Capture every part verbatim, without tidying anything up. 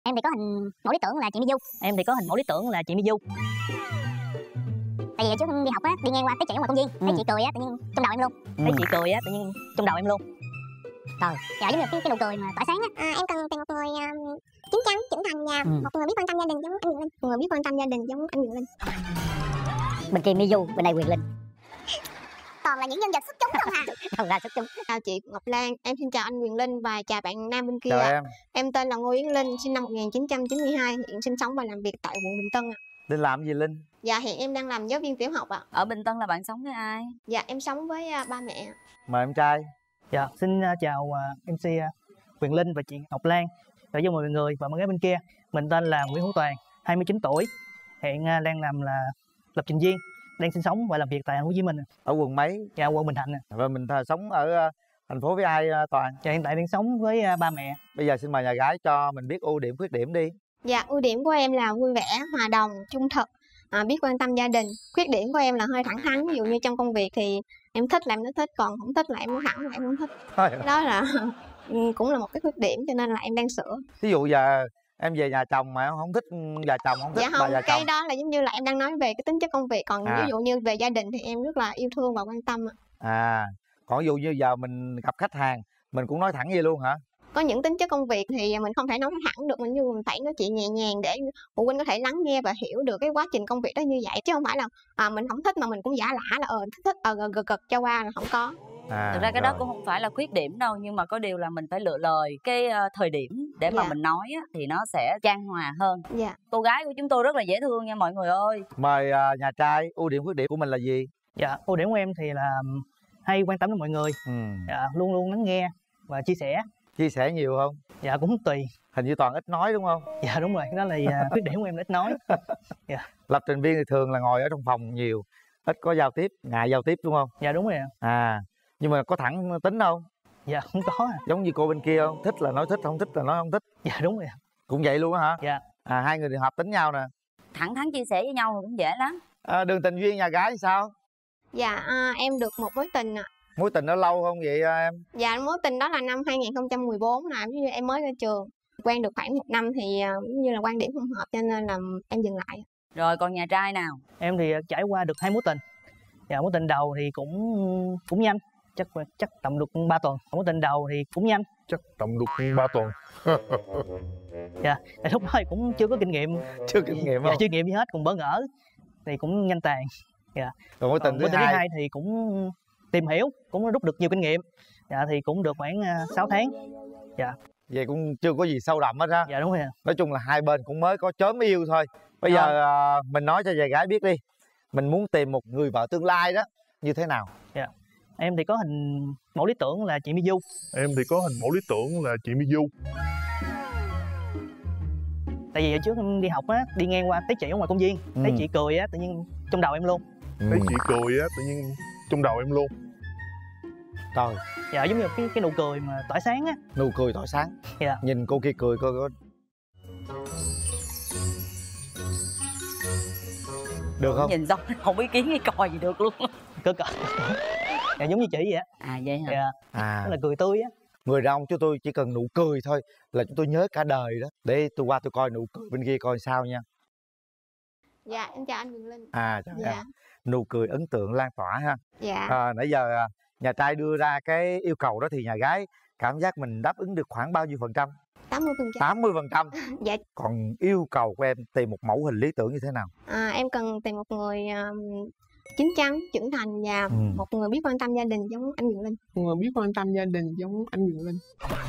Em thì có hình mẫu lý tưởng là chị My Du. Em thì có hình mẫu lý tưởng là chị My Du. Tại vì trước đi học á, đi ngang qua tí chị ở ngoài công viên, thấy Ừ. chị cười á, tự nhiên trong đầu em luôn. Thấy chị cười á, tự nhiên trong đầu em luôn. Trời, dạ giống như cái, cái nụ cười mà tỏa sáng á. À, em cần tìm một người um, chín chắn, trưởng thành và Ừ. một người biết quan tâm gia đình giống anh Nguyễn Linh. Một người biết quan tâm gia đình giống anh Nguyễn Linh. Bên kia My Du, bên đây Quyền Linh. Toàn là những nhân vật xuất chúng không hả? Không ra xuất chúng. Chào chị Ngọc Lan, em xin chào anh Quyền Linh và chào bạn nam bên kia. Chào ạ. em. Em tên là Ngô Yến Linh, sinh năm một nghìn chín trăm chín mươi hai, hiện sinh sống và làm việc tại quận Bình Tân ạ. Linh làm gì Linh? Dạ hiện em đang làm giáo viên tiểu học ạ. Ở Bình Tân là bạn sống với ai? Dạ em sống với à, ba mẹ. Mời em trai. Dạ, xin uh, chào uh, em xê uh, Quyền Linh và chị Ngọc Lan, chào cho mọi người và mọi người bên kia. Mình tên là Nguyễn Hữu Toàn, hai mươi chín tuổi, hiện uh, đang làm là lập trình viên, đang sinh sống và làm việc tại thành phố Hồ Chí Minh. Ở quận mấy? Dạ, quận Bình Thạnh. Và mình th- sống ở uh, thành phố với ai uh, Toàn? Dạ, hiện tại đang sống với uh, ba mẹ. Bây giờ xin mời nhà gái cho mình biết ưu điểm khuyết điểm đi. Dạ ưu điểm của em là vui vẻ, hòa đồng, trung thực, à, biết quan tâm gia đình. Khuyết điểm của em là hơi thẳng thắn, ví dụ như trong công việc thì em thích là em nói thích, còn không thích là em nói thẳng là em không thích. Thôi. Đó là ừ, cũng là một cái khuyết điểm cho nên là em đang sửa. Ví dụ giờ em về nhà chồng mà em không thích nhà chồng, không thích Dạ bà không, già cái chồng. đó là giống như là em đang nói về cái tính chất công việc, còn À. ví dụ như về gia đình thì em rất là yêu thương và quan tâm ạ. À, còn ví dụ như giờ mình gặp khách hàng, mình cũng nói thẳng vậy luôn hả? Có những tính chất công việc thì mình không thể nói thẳng được, mình như mình phải nói chuyện nhẹ nhàng để phụ huynh có thể lắng nghe và hiểu được cái quá trình công việc đó như vậy, chứ không phải là à, mình không thích mà mình cũng giả lả là ờ thích thích ờ gật gật cho qua là không có. À, Thực ra cái rồi. đó cũng không phải là khuyết điểm đâu, nhưng mà có điều là mình phải lựa lời cái ờ, thời điểm để mà Dạ. mình nói á, thì nó sẽ chan hòa hơn. Dạ. Cô gái của chúng tôi rất là dễ thương nha mọi người ơi. Mời uh, nhà trai, ưu điểm khuyết điểm của mình là gì? Dạ, ưu điểm của em thì là um, hay quan tâm đến mọi người, Ừ. dạ, luôn luôn lắng nghe và chia sẻ. Chia sẻ nhiều không? Dạ, cũng tùy. Hình như Toàn ít nói đúng không? Dạ đúng rồi, đó là uh, khuyết điểm của em là ít nói. Lập trình viên thì thường là ngồi ở trong phòng nhiều, ít có giao tiếp, ngại giao tiếp đúng không? Dạ đúng rồi ạ. À, nhưng mà có thẳng tính không? Dạ không có à. Giống như cô bên kia không? Thích là nói thích, không thích là nói không thích. Dạ đúng rồi ạ. Cũng vậy luôn á hả? Dạ. À, hai người thì hợp tính nhau nè. Thẳng thắn chia sẻ với nhau thì cũng dễ lắm. À, đường tình duyên nhà gái thì sao? Dạ à, em được một mối tình ạ. Mối tình nó lâu không vậy à, em? Dạ mối tình đó là năm hai nghìn không trăm mười bốn, là ví dụ em mới ra trường, quen được khoảng một năm thì à, giống như là quan điểm không hợp cho nên là em dừng lại. Rồi còn nhà trai nào? Em thì uh, trải qua được hai mối tình. Dạ, mối tình đầu thì cũng cũng nhanh, chắc chắc tầm được ba tuần. Mối tình đầu thì cũng nhanh, Chắc tầm được ba tuần. dạ. Tại lúc đó thì cũng chưa có kinh nghiệm, Chưa kinh nghiệm dạ, không? chưa kinh nghiệm gì hết, cũng bỡ ngỡ thì cũng nhanh tàn. Còn mối tình Còn thứ mối tình thứ hai hai thì cũng tìm hiểu, cũng rút được nhiều kinh nghiệm. Dạ thì cũng được khoảng uh, sáu tháng. vậy cũng chưa có gì sâu đậm hết á. Dạ đúng rồi ạ. Nói chung là hai bên cũng mới có chớm yêu thôi. Bây Dạ. giờ à, mình nói cho nhà gái biết đi, mình muốn tìm một người vợ tương lai đó như thế nào? Em thì có hình mẫu lý tưởng là chị My Du. Em thì có hình mẫu lý tưởng là chị My Du. Tại vì ở trước em đi học á, đi ngang qua thấy chị ở ngoài công viên, Ừ. thấy chị cười á, tự nhiên trong đầu em luôn. Thấy chị cười á, tự nhiên trong đầu em luôn. Trời, Dạ, giống như cái cái nụ cười mà tỏa sáng á. nụ cười tỏa sáng. Dạ. Nhìn cô kia cười coi có được không? Nhìn xong không ý kiến cái còi gì được luôn. Cơ cỡ. Dạ, giống như chị vậy á. À vậy hả? Dạ, À, đó là cười tươi á. người đàn ông chúng tôi chỉ cần nụ cười thôi là chúng tôi nhớ cả đời đó. Để tôi qua tôi coi nụ cười bên kia coi sao nha. Dạ em chào anh Quyền Linh. À, trời Dạ. ơi, nụ cười ấn tượng lan tỏa ha. Dạ. À, nãy giờ à, nhà trai đưa ra cái yêu cầu đó thì nhà gái cảm giác mình đáp ứng được khoảng bao nhiêu phần trăm? tám mươi phần trăm. tám mươi phần trăm. Dạ. Còn yêu cầu của em tìm một mẫu hình lý tưởng như thế nào? À, em cần tìm một người um, chín chắn, trưởng thành và Ừ. một người biết quan tâm gia đình giống anh Quyền Linh. Một người biết quan tâm gia đình giống anh Quyền Linh.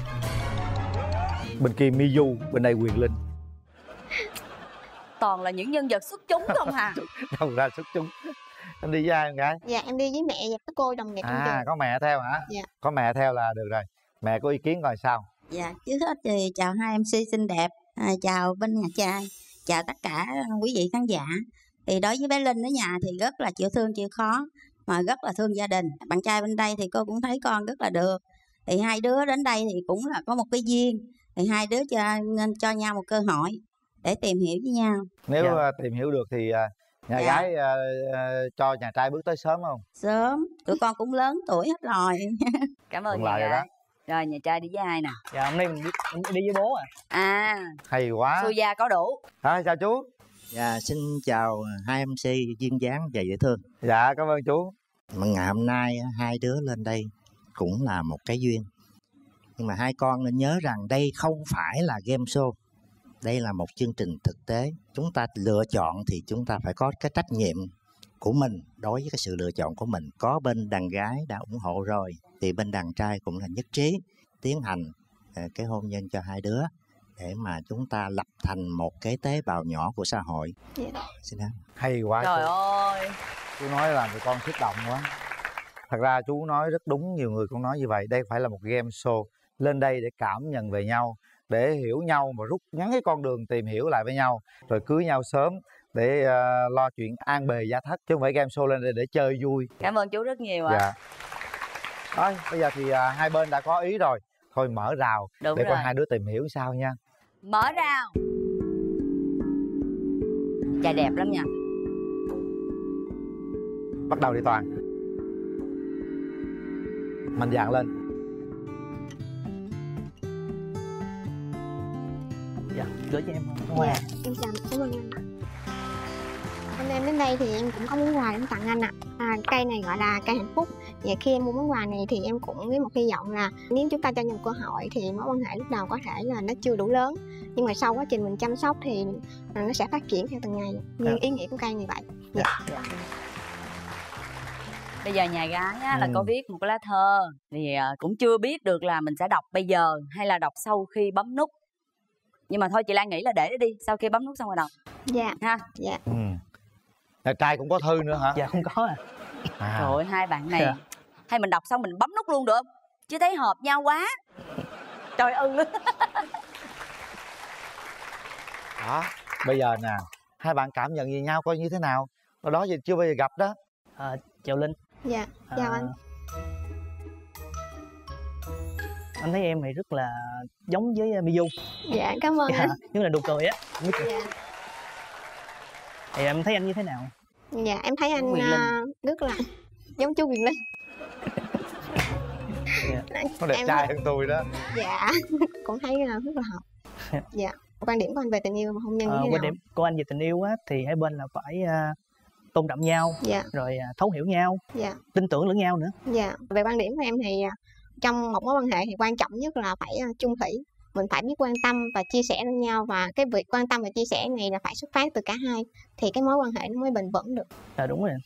Bên kia My Du, bên đây Quyền Linh. Toàn là những nhân vật xuất chúng không hà? Đâu ra xuất chúng. Anh đi với ai em gái? Dạ em đi với mẹ và các cô đồng nghiệp trong À, trường. có mẹ theo hả? Dạ. Có mẹ theo là được rồi. Mẹ có ý kiến coi sao? Dạ, trước hết thì chào hai em xê xinh đẹp, à, chào bên nhà trai, chào tất cả quý vị khán giả. Thì đối với bé Linh ở nhà thì rất là chịu thương chịu khó, mà rất là thương gia đình. Bạn trai bên đây thì cô cũng thấy con rất là được. Thì hai đứa đến đây thì cũng là có một cái duyên, thì hai đứa cho nên cho nhau một cơ hội để tìm hiểu với nhau. Nếu Dạ. à, tìm hiểu được thì à, nhà Dạ. gái à, à, cho nhà trai bước tới sớm không? Sớm, tụi con cũng lớn tuổi hết rồi. Cảm ơn Còn nhà lại rồi gái. đó. Rồi nhà trai đi với ai nè? Dạ hôm nay mình đi, mình đi với bố à. À, Hay quá. xui gia có đủ. À, chào chú. Dạ xin chào hai em xê duyên dáng và dễ thương. Dạ cảm ơn chú. Mà ngày hôm nay hai đứa lên đây cũng là một cái duyên. Nhưng mà hai con nên nhớ rằng đây không phải là game show. Đây là một chương trình thực tế. Chúng ta lựa chọn thì chúng ta phải có cái trách nhiệm của mình đối với cái sự lựa chọn của mình. Có bên đàn gái đã ủng hộ rồi thì bên đàn trai cũng là nhất trí tiến hành cái hôn nhân cho hai đứa để mà chúng ta lập thành một cái tế bào nhỏ của xã hội. Yeah. Xin lỗi. Hay quá. Trời chú. ơi. Chú nói làm tụi con xúc động quá. Thật ra chú nói rất đúng, nhiều người cũng nói như vậy. Đây phải là một game show. Lên đây để cảm nhận về nhau, để hiểu nhau mà rút ngắn cái con đường tìm hiểu lại với nhau, rồi cưới nhau sớm để uh, lo chuyện an bề gia thất, chứ không phải game show lên đây để chơi vui. Cảm ơn chú rất nhiều ạ. Dạ. Thôi bây giờ thì uh, hai bên đã có ý rồi, thôi mở rào. Đúng để rồi. coi hai đứa tìm hiểu sao nha. Mở rào. Trai đẹp lắm nha. Bắt đầu đi Toàn. Mạnh dạn lên. Dạ gửi cho em hoa. Dạ, em chào, cảm ơn anh. Hôm nay em đến đây thì em cũng có món quà để tặng anh ạ. À. À, cây này gọi là cây hạnh phúc. Và khi em mua món quà này thì em cũng với một hy vọng là nếu chúng ta cho nhau cơ hội thì mối quan hệ lúc đầu có thể là nó chưa đủ lớn, nhưng mà sau quá trình mình chăm sóc thì nó sẽ phát triển theo từng ngày. Như Dạ. ý nghĩa của cây này vậy. Dạ. Dạ. Bây giờ nhà gái á, là Ừ. có viết một cái lá thơ thì à, cũng chưa biết được là mình sẽ đọc bây giờ hay là đọc sau khi bấm nút. Nhưng mà thôi chị Lan nghĩ là để đó đi, sau khi bấm nút xong rồi đọc Dạ. ha. Dạ. Ừ. Nhà trai cũng có thư nữa hả? Dạ không có à. À. Trời ơi, hai bạn này Dạ. hay mình đọc xong mình bấm nút luôn được không? Chứ thấy hợp nhau quá. Trời ơi. Đó. Bây giờ nè, hai bạn cảm nhận về nhau coi như thế nào? Ở đó giờ chưa bao giờ gặp đó. À, chào Linh. Dạ. Chào À, anh. Anh thấy em thì rất là giống với uh, Miu. Dạ, cảm ơn Dạ, anh. nhưng là nụ cười á. Dạ. Thì em thấy anh như thế nào? Dạ, em thấy anh Quyền Linh. uh, rất là giống chú Quyền Linh. Dạ. Nó đẹp Em- trai hơn tôi đó. Dạ, cũng thấy uh, rất là hợp. Dạ. Quan điểm của anh về tình yêu và hôn nhân như À, thế quan nào? điểm của anh về tình yêu á thì hai bên là phải uh, tôn trọng nhau, Dạ. rồi uh, thấu hiểu nhau, Dạ. tin tưởng lẫn nhau nữa. Dạ, về quan điểm của em thì à, trong một mối quan hệ thì quan trọng nhất là phải à, chung thủy. Mình phải biết quan tâm và chia sẻ lẫn nhau, và cái việc quan tâm và chia sẻ này là phải xuất phát từ cả hai thì cái mối quan hệ nó mới bền vững được. Là đúng rồi.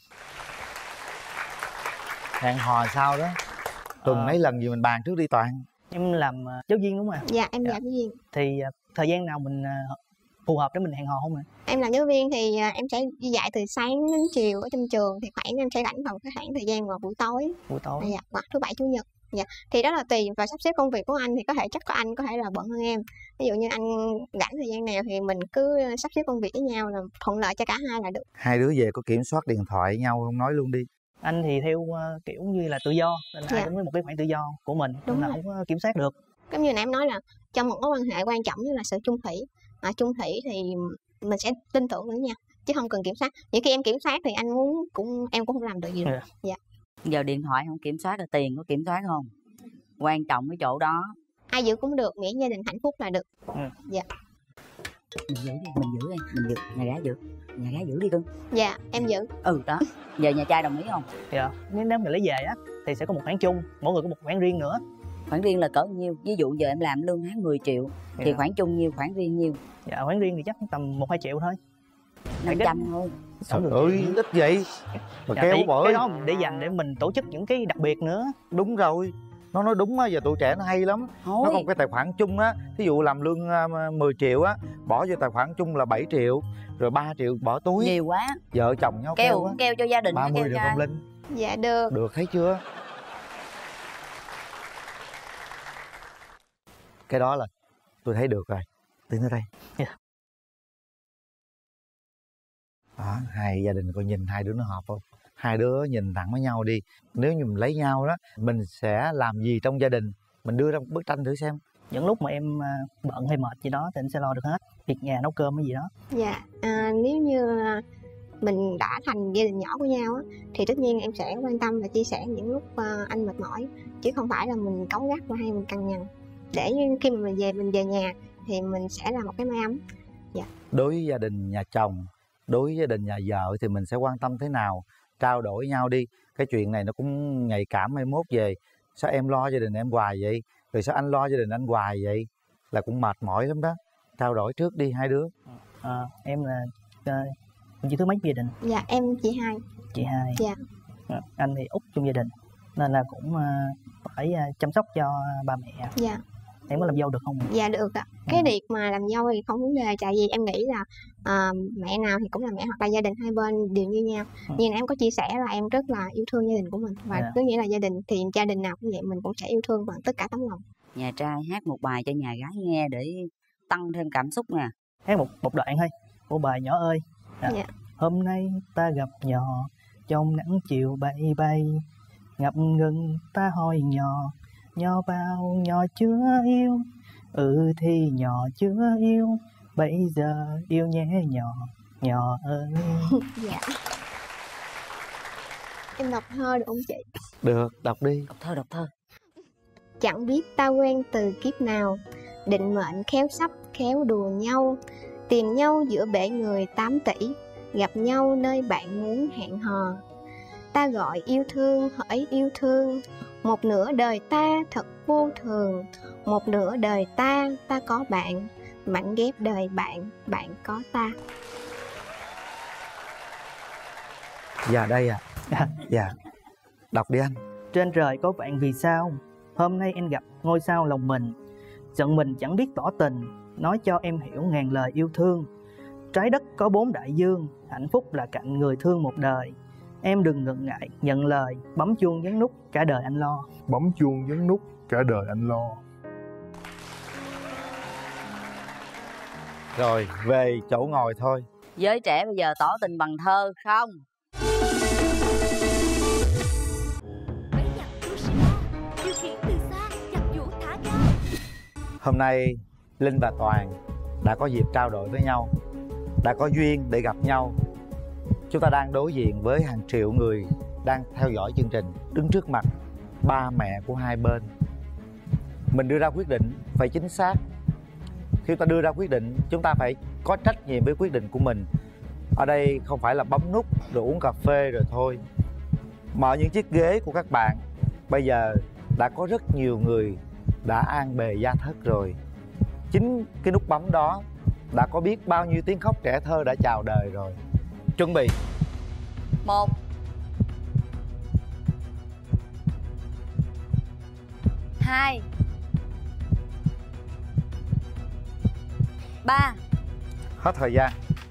Hẹn hò sao đó? Tuần Ờ. mấy lần gì mình bàn trước đi Toàn. Em làm uh, giáo viên đúng không ạ? Dạ, em Dạ. dạ. giáo viên. Thì uh, thời gian nào mình uh, phù hợp để mình hẹn hò không ạ? Em làm giáo viên thì à, em sẽ đi dạy từ sáng đến chiều ở trong trường, thì khoảng em sẽ rảnh vào cái khoảng thời gian vào buổi tối. Buổi tối. Dạ, hoặc thứ bảy chủ nhật. Dạ. Thì đó là tùy vào sắp xếp công việc của anh, thì có thể chắc có anh có thể là bận hơn em. Ví dụ như anh rảnh thời gian nào thì mình cứ sắp xếp công việc với nhau là thuận lợi cho cả hai là được. Hai đứa về có kiểm soát điện thoại với nhau không, nói luôn đi. Anh thì theo uh, kiểu như là tự do, nên là Dạ. ai cũng có một cái khoảng tự do của mình, Đúng nên là rồi. không có kiểm soát được. Giống như nãy em nói là trong một mối quan hệ quan trọng nhất là sự chung thủy. À, chung thủy thì mình sẽ tin tưởng lẫn nhau chứ không cần kiểm soát. Những khi em kiểm soát thì anh muốn cũng em cũng không làm được gì được. Dạ. Dạ. Giờ điện thoại không kiểm soát là tiền có kiểm soát không? Quan trọng cái chỗ đó. Ai giữ cũng được, miễn gia đình hạnh phúc là được. Ừ. Dạ. Mình giữ đi, mình giữ đi, mình giữ, nhà gái giữ, nhà gái giữ đi cưng. Dạ, em giữ. Ừ đó. Giờ nhà trai đồng ý không? Dạ. Nếu nếu mà lấy về á thì sẽ có một khoản chung, mỗi người có một khoản riêng nữa. Khoản riêng là cỡ nhiêu? Ví dụ giờ em làm lương tháng mười triệu thì Dạ. khoản chung nhiêu, khoản riêng nhiêu? Dạ, khoản riêng thì chắc tầm một hai triệu thôi. năm trăm thôi. Trời được. ơi, ít vậy mà Dạ, kéo tại bởi. cái đó để dành để mình tổ chức những cái đặc biệt nữa. Đúng rồi. Nó nói đúng á, giờ tụi trẻ nó hay lắm. Thôi. Nó có một cái tài khoản chung á. Ví dụ làm lương uh, mười triệu á, bỏ vô tài khoản chung là bảy triệu, rồi ba triệu bỏ túi. Nhiều quá. Vợ chồng nhau keo Keo, quá. keo cho gia đình. ba hay mươi keo được cho không ai? Linh? Dạ được. Được thấy chưa? Cái đó là tôi thấy được rồi. Tiến tới đây. Dạ. Đó, hai gia đình coi nhìn hai đứa nó hợp không? Hai đứa nhìn thẳng với nhau đi. Nếu như mình lấy nhau đó, mình sẽ làm gì trong gia đình? Mình đưa ra một bức tranh thử xem. Những lúc mà em à, bận hay mệt gì đó thì anh sẽ lo được hết. Việc nhà nấu cơm cái gì đó. Dạ, à, nếu như mình đã thành gia đình nhỏ của nhau á, thì tất nhiên em sẽ quan tâm và chia sẻ những lúc uh, anh mệt mỏi, chứ không phải là mình cáu gắt hay mình cằn nhằn. Để khi mà mình về mình về nhà thì mình sẽ là một cái mái ấm. Dạ. Đối với gia đình nhà chồng, đối với gia đình nhà vợ thì mình sẽ quan tâm thế nào, trao đổi nhau đi. Cái chuyện này nó cũng nhạy cảm, mai mốt về sao em lo gia đình em hoài vậy, rồi sao anh lo gia đình anh hoài vậy, là cũng mệt mỏi lắm đó. Trao đổi trước đi hai đứa. À, em là uh, chị thứ mấy gia đình? Dạ em chị hai. Chị hai. Dạ. À, anh thì út trong gia đình nên là cũng uh, phải uh, chăm sóc cho ba mẹ. Dạ. Em có làm dâu được không? Dạ được ạ. Cái việc mà làm dâu thì không vấn đề, tại vì em nghĩ là uh, mẹ nào thì cũng là mẹ, hoặc là gia đình hai bên đều như nhau. Ừ. Nhưng em có chia sẻ là em rất là yêu thương gia đình của mình, và yeah. cứ nghĩa là gia đình thì gia đình nào cũng vậy, mình cũng sẽ yêu thương bằng tất cả tấm lòng. Nhà trai hát một bài cho nhà gái nghe để tăng thêm cảm xúc nè. Hát một một đoạn thôi của bài Nhỏ ơi. À, yeah. Hôm nay ta gặp nhỏ trong nắng chiều bay bay, ngập ngừng ta hỏi nhỏ, nhỏ bao nhỏ chưa yêu, ừ thì nhỏ chưa yêu, bây giờ yêu nhé nhỏ, nhỏ ơi. Dạ. Em đọc thơ được không chị? Được, đọc đi. Đọc thơ, đọc thơ. Chẳng biết ta quen từ kiếp nào, định mệnh khéo sắp khéo đùa nhau, tìm nhau giữa bể người tám tỷ, gặp nhau nơi bạn muốn hẹn hò. Ta gọi yêu thương hỡi yêu thương, một nửa đời ta thật vô thường, một nửa đời ta ta có bạn, mảnh ghép đời bạn, bạn có ta. Dạ đây à. Dạ. Đọc đi anh. Trên trời có bạn vì sao, hôm nay em gặp ngôi sao lòng mình, giận mình chẳng biết tỏ tình, nói cho em hiểu ngàn lời yêu thương. Trái đất có bốn đại dương, hạnh phúc là cạnh người thương một đời. Em đừng ngần ngại nhận lời, bấm chuông nhấn nút cả đời anh lo. Bấm chuông nhấn nút cả đời anh lo. Rồi về chỗ ngồi thôi. Giới trẻ bây giờ tỏ tình bằng thơ không? Hôm nay Linh và Toàn đã có dịp trao đổi với nhau, đã có duyên để gặp nhau. Chúng ta đang đối diện với hàng triệu người đang theo dõi chương trình, đứng trước mặt ba mẹ của hai bên. Mình đưa ra quyết định phải chính xác. Khi chúng ta đưa ra quyết định, chúng ta phải có trách nhiệm với quyết định của mình. Ở đây không phải là bấm nút rồi uống cà phê rồi thôi. Mở những chiếc ghế của các bạn, bây giờ đã có rất nhiều người đã an bề gia thất rồi. Chính cái nút bấm đó đã có biết bao nhiêu tiếng khóc trẻ thơ đã chào đời rồi. Chuẩn bị. Một. Hai. Ba. Hết thời gian.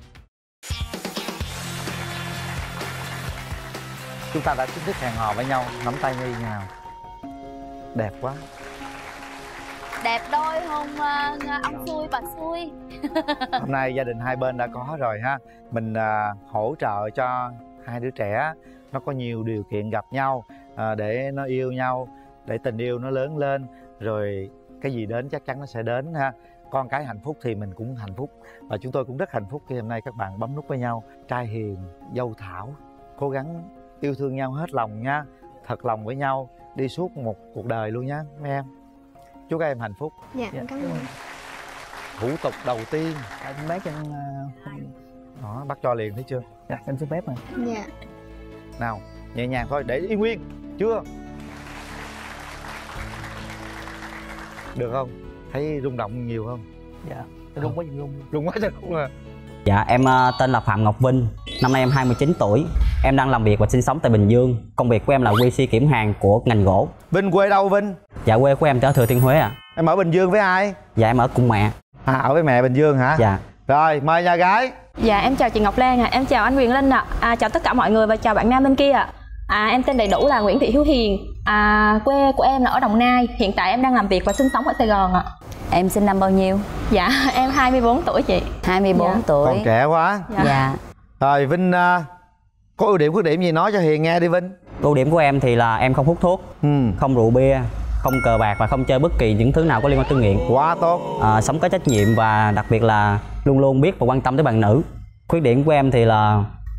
Chúng ta đã chính thức hẹn hò với nhau, nắm tay như nào. Đẹp quá. Đẹp đôi không uh, ông xui bà xui. Hôm nay gia đình hai bên đã có rồi ha. Mình uh, hỗ trợ cho hai đứa trẻ nó có nhiều điều kiện gặp nhau, uh, để nó yêu nhau, để tình yêu nó lớn lên, rồi cái gì đến chắc chắn nó sẽ đến ha. Con cái hạnh phúc thì mình cũng hạnh phúc, và chúng tôi cũng rất hạnh phúc khi hôm nay các bạn bấm nút với nhau. Trai hiền, dâu thảo, cố gắng yêu thương nhau hết lòng nha, thật lòng với nhau, đi suốt một cuộc đời luôn nhá mấy em. Chúc các em hạnh phúc. Dạ, dạ. Cảm ơn. Thủ tục đầu tiên anh bác anh đó, bắt cho liền thấy chưa? Dạ, anh xin phép rồi. Dạ. Nào, nhẹ nhàng thôi, để yên nguyên. Chưa? Được không? Thấy rung động nhiều không? Dạ, rung quá rung. Rung quá trời rung à. Dạ, em tên là Phạm Ngọc Vinh. Năm nay em hai mươi chín tuổi. Em đang làm việc và sinh sống tại Bình Dương. Công việc của em là quy xê kiểm hàng của ngành gỗ. Vinh quê đâu Vinh? Dạ, quê của em ở Thừa Thiên Huế ạ. À. Em ở Bình Dương với ai? Dạ, em ở cùng mẹ. À, ở với mẹ Bình Dương hả? Dạ. Rồi, mời nhà gái. Dạ, em chào chị Ngọc Lan ạ. À. Em chào anh Quyền Linh ạ. À. À, chào tất cả mọi người và chào bạn nam bên kia ạ. À. À, em tên đầy đủ là Nguyễn Thị Hiếu Hiền. À, quê của em là ở Đồng Nai. Hiện tại em đang làm việc và sinh sống ở Sài Gòn ạ. Em sinh năm bao nhiêu? Dạ, em hai mươi bốn tuổi chị. hai mươi bốn dạ. tuổi. Còn trẻ quá. Dạ, dạ. Rồi Vinh uh, có ưu điểm khuyết điểm gì nói cho Hiền nghe đi Vinh. Ưu điểm của em thì là em không hút thuốc, ừ. không rượu bia, không cờ bạc và không chơi bất kỳ những thứ nào có liên quan tới nghiện. Quá tốt. À, sống có trách nhiệm và đặc biệt là luôn luôn biết và quan tâm tới bạn nữ. Khuyết điểm của em thì là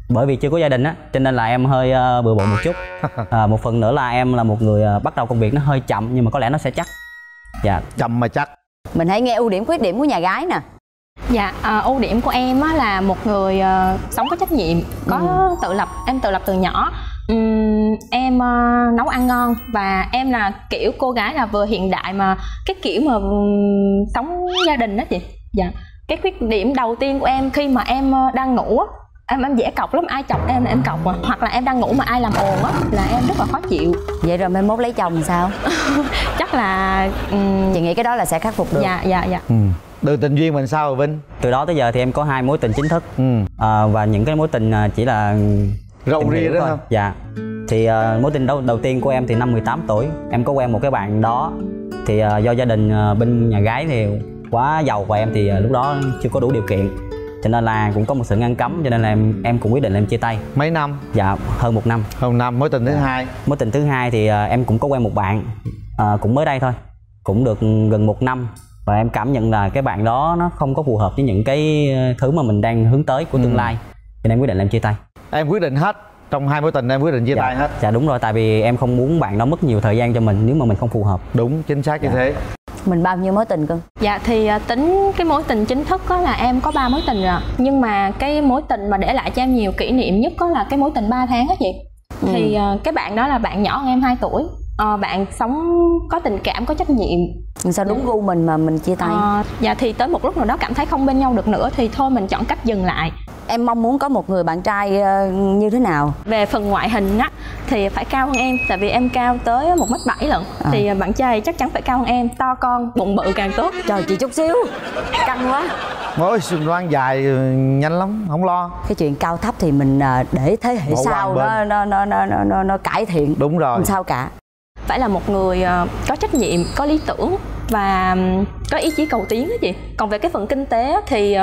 Bởi vì chưa có gia đình á, cho nên là em hơi uh, bừa bộn một chút. À, một phần nữa là em là một người uh, bắt đầu công việc nó hơi chậm, nhưng mà có lẽ nó sẽ chắc. Dạ. Chậm mà chắc. Mình hãy nghe ưu điểm khuyết điểm của nhà gái nè. Dạ, à, ưu điểm của em á, là một người uh, sống có trách nhiệm, có ừ. tự lập, em tự lập từ nhỏ. Uhm, em uh, nấu ăn ngon và em là kiểu cô gái là vừa hiện đại mà cái kiểu mà um, sống gia đình đó chị. Dạ. Cái khuyết điểm đầu tiên của em khi mà em uh, đang ngủ á, em em dễ cọc lắm, ai chọc em là em cọc à. Hoặc là em đang ngủ mà ai làm ồn á là em rất là khó chịu. Vậy rồi mai mốt lấy chồng sao? Chắc là um... chị nghĩ cái đó là sẽ khắc phục được. Dạ dạ dạ. Ừ. Đường tình duyên mình sao rồi Vinh? Từ đó tới giờ thì em có hai mối tình chính thức. Ừ. À, và những cái mối tình chỉ là râu ria đó không? Dạ. Thì uh, mối tình đầu, đầu tiên của em thì năm mười tám tuổi. Em có quen một cái bạn đó. Thì uh, do gia đình uh, bên nhà gái thì quá giàu và em thì uh, lúc đó chưa có đủ điều kiện, cho nên là cũng có một sự ngăn cấm, cho nên là em em cũng quyết định là em chia tay. Mấy năm? Dạ hơn một năm. Hơn một năm. Mối tình thứ dạ. hai? Mối tình thứ hai thì uh, em cũng có quen một bạn uh, cũng mới đây thôi, cũng được gần một năm, và em cảm nhận là cái bạn đó nó không có phù hợp với những cái thứ mà mình đang hướng tới của tương ừ. lai, cho nên em quyết định là em chia tay. Em quyết định hết trong hai mối tình em quyết định chia dạ. tay hết? Dạ đúng rồi, tại vì em không muốn bạn đó mất nhiều thời gian cho mình nếu mà mình không phù hợp. Đúng, chính xác như dạ. thế. Mình bao nhiêu mối tình cưng? Dạ thì tính cái mối tình chính thức đó là em có ba mối tình rồi. Nhưng mà cái mối tình mà để lại cho em nhiều kỷ niệm nhất đó là cái mối tình ba tháng á chị. ừ. Thì cái bạn đó là bạn nhỏ hơn em hai tuổi. à, Bạn sống có tình cảm, có trách nhiệm. Sao đúng gu mình mà mình chia tay? à, Dạ thì tới một lúc nào đó cảm thấy không bên nhau được nữa thì thôi mình chọn cách dừng lại. Em mong muốn có một người bạn trai như thế nào? Về phần ngoại hình á thì phải cao hơn em, tại vì em cao tới một mét bảy lận. à. Thì bạn trai chắc chắn phải cao hơn em, to con, bụng bự càng tốt. Trời, chị chút xíu căng quá. Ôi sườn loan dài nhanh lắm, không lo. Cái chuyện cao thấp thì mình để thế hệ Bỏ sau nó nó, nó nó nó nó nó cải thiện. Đúng rồi. Không sao cả. Phải là một người có trách nhiệm, có lý tưởng và có ý chí cầu tiến đó chị. Còn về cái phần kinh tế thì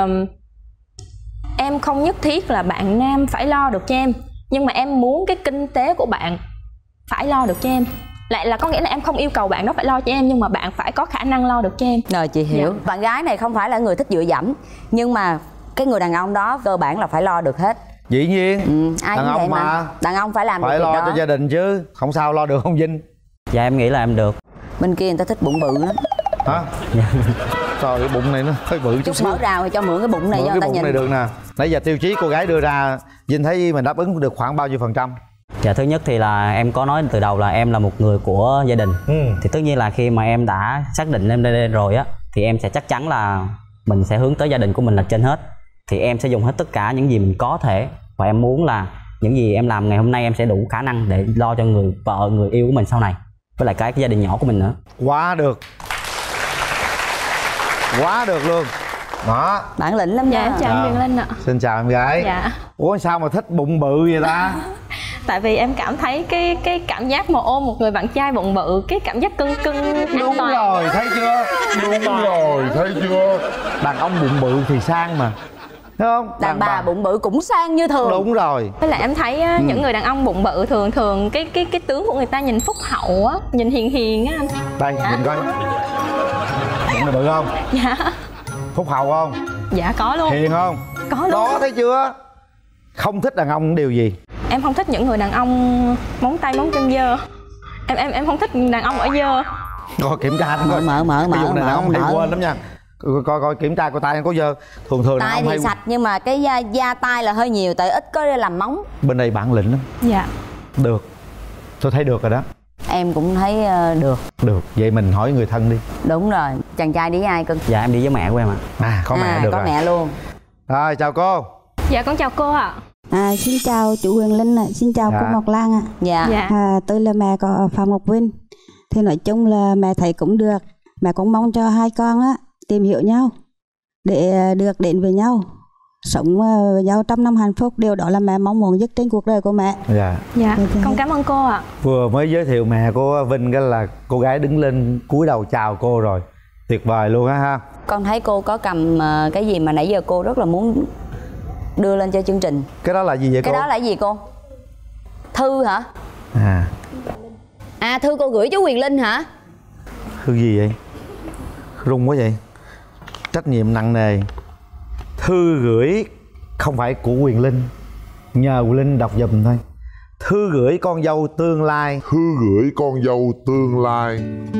em không nhất thiết là bạn nam phải lo được cho em, nhưng mà em muốn cái kinh tế của bạn phải lo được cho em. Lại là có nghĩa là em không yêu cầu bạn đó phải lo cho em, nhưng mà bạn phải có khả năng lo được cho em. Rồi chị hiểu. Dạ. Bạn gái này không phải là người thích dựa dẫm, nhưng mà cái người đàn ông đó cơ bản là phải lo được hết. Dĩ nhiên. ừ, ai đàn cũng ông vậy mà. mà đàn ông phải làm phải được lo đó. cho gia đình chứ, không sao lo được không Vinh? Dạ em nghĩ là em được. Bên kia người ta thích bụng bự lắm. Hả? Trời, cái bụng này nó hơi bự chút xíu. Mở rào thì cho mượn cái bụng này mượn cho cái ta bụng nhìn. này được nè. Nãy giờ tiêu chí cô gái đưa ra, Vinh thấy mình đáp ứng được khoảng bao nhiêu phần trăm? Dạ thứ nhất thì là em có nói từ đầu là em là một người của gia đình. ừ. Thì tất nhiên là khi mà em đã xác định em đây rồi á, thì em sẽ chắc chắn là mình sẽ hướng tới gia đình của mình là trên hết. Thì em sẽ dùng hết tất cả những gì mình có thể, và em muốn là những gì em làm ngày hôm nay em sẽ đủ khả năng để lo cho người vợ, người yêu của mình sau này, với lại cái, cái gia đình nhỏ của mình nữa. Quá được, quá được luôn đó. Bản lĩnh lắm. Dạ em chào anh Huyền Linh ạ. Xin chào em gái. Dạ. Ủa sao mà thích bụng bự vậy ta? Tại vì em cảm thấy cái cái cảm giác mà ôm một người bạn trai bụng bự, cái cảm giác cưng cưng. Đúng rồi, thấy chưa? Đúng rồi, thấy chưa? Đàn ông bụng bự thì sang mà, thấy không? Đàn, đàn bà, bà bụng bự cũng sang như thường. Đúng rồi. Với lại em thấy á, ừ. những người đàn ông bụng bự thường thường cái cái cái tướng của người ta nhìn phúc hậu á, nhìn hiền hiền á anh. Đây, dạ. Nhìn coi. Bụng này bự không? Dạ. Phúc hậu không? Dạ có luôn. Hiền không? Có luôn. Đó, thấy chưa? Không thích đàn ông điều gì? Em không thích những người đàn ông móng tay móng chân dơ. Em em em không thích đàn ông ở dơ. Coi kiểm tra thôi. Mở mở mở Ví dụ này mở, đàn ông mở, hay mở. quên lắm nha. Coi coi kiểm tra coi tay anh có dơ. Thường thường tay thì hay... sạch nhưng mà cái da, da tay là hơi nhiều, tại ít có làm móng. Bên đây bản lĩnh lắm. Dạ. Được. Tôi thấy được rồi đó. Em cũng thấy uh, được. Được, vậy mình hỏi người thân đi. Đúng rồi, chàng trai đi với ai cưng? Dạ em đi với mẹ của em ạ. À. à có mẹ à, được có rồi. mẹ luôn. Rồi chào cô. Dạ con chào cô ạ. À, xin chào chị Huyền Linh ạ, à. Xin chào dạ. cô Ngọc Lan ạ. À. Dạ. dạ. À, tôi là mẹ của Phạm Ngọc Vinh. Thì nói chung là mẹ thấy cũng được. Mẹ cũng mong cho hai con á tìm hiểu nhau để được đến với nhau, sống với nhau trăm năm hạnh phúc. Điều đó là mẹ mong muốn nhất trên cuộc đời của mẹ. Dạ. Dạ. dạ. Con cảm ơn cô ạ. Vừa mới giới thiệu mẹ của Vinh cái là cô gái đứng lên cúi đầu chào cô rồi. Tuyệt vời luôn á ha. Con thấy cô có cầm cái gì mà nãy giờ cô rất là muốn đưa lên cho chương trình. Cái đó là gì vậy cái cô? Cái đó là gì cô? Thư hả? À. À thư cô gửi chú Huyền Linh hả? Thư gì vậy? Rung quá vậy. Trách nhiệm nặng nề. Thư gửi không phải của Huyền Linh Nhờ Quyền Linh đọc giùm thôi. Thư gửi con dâu tương lai. Thư gửi con dâu tương lai.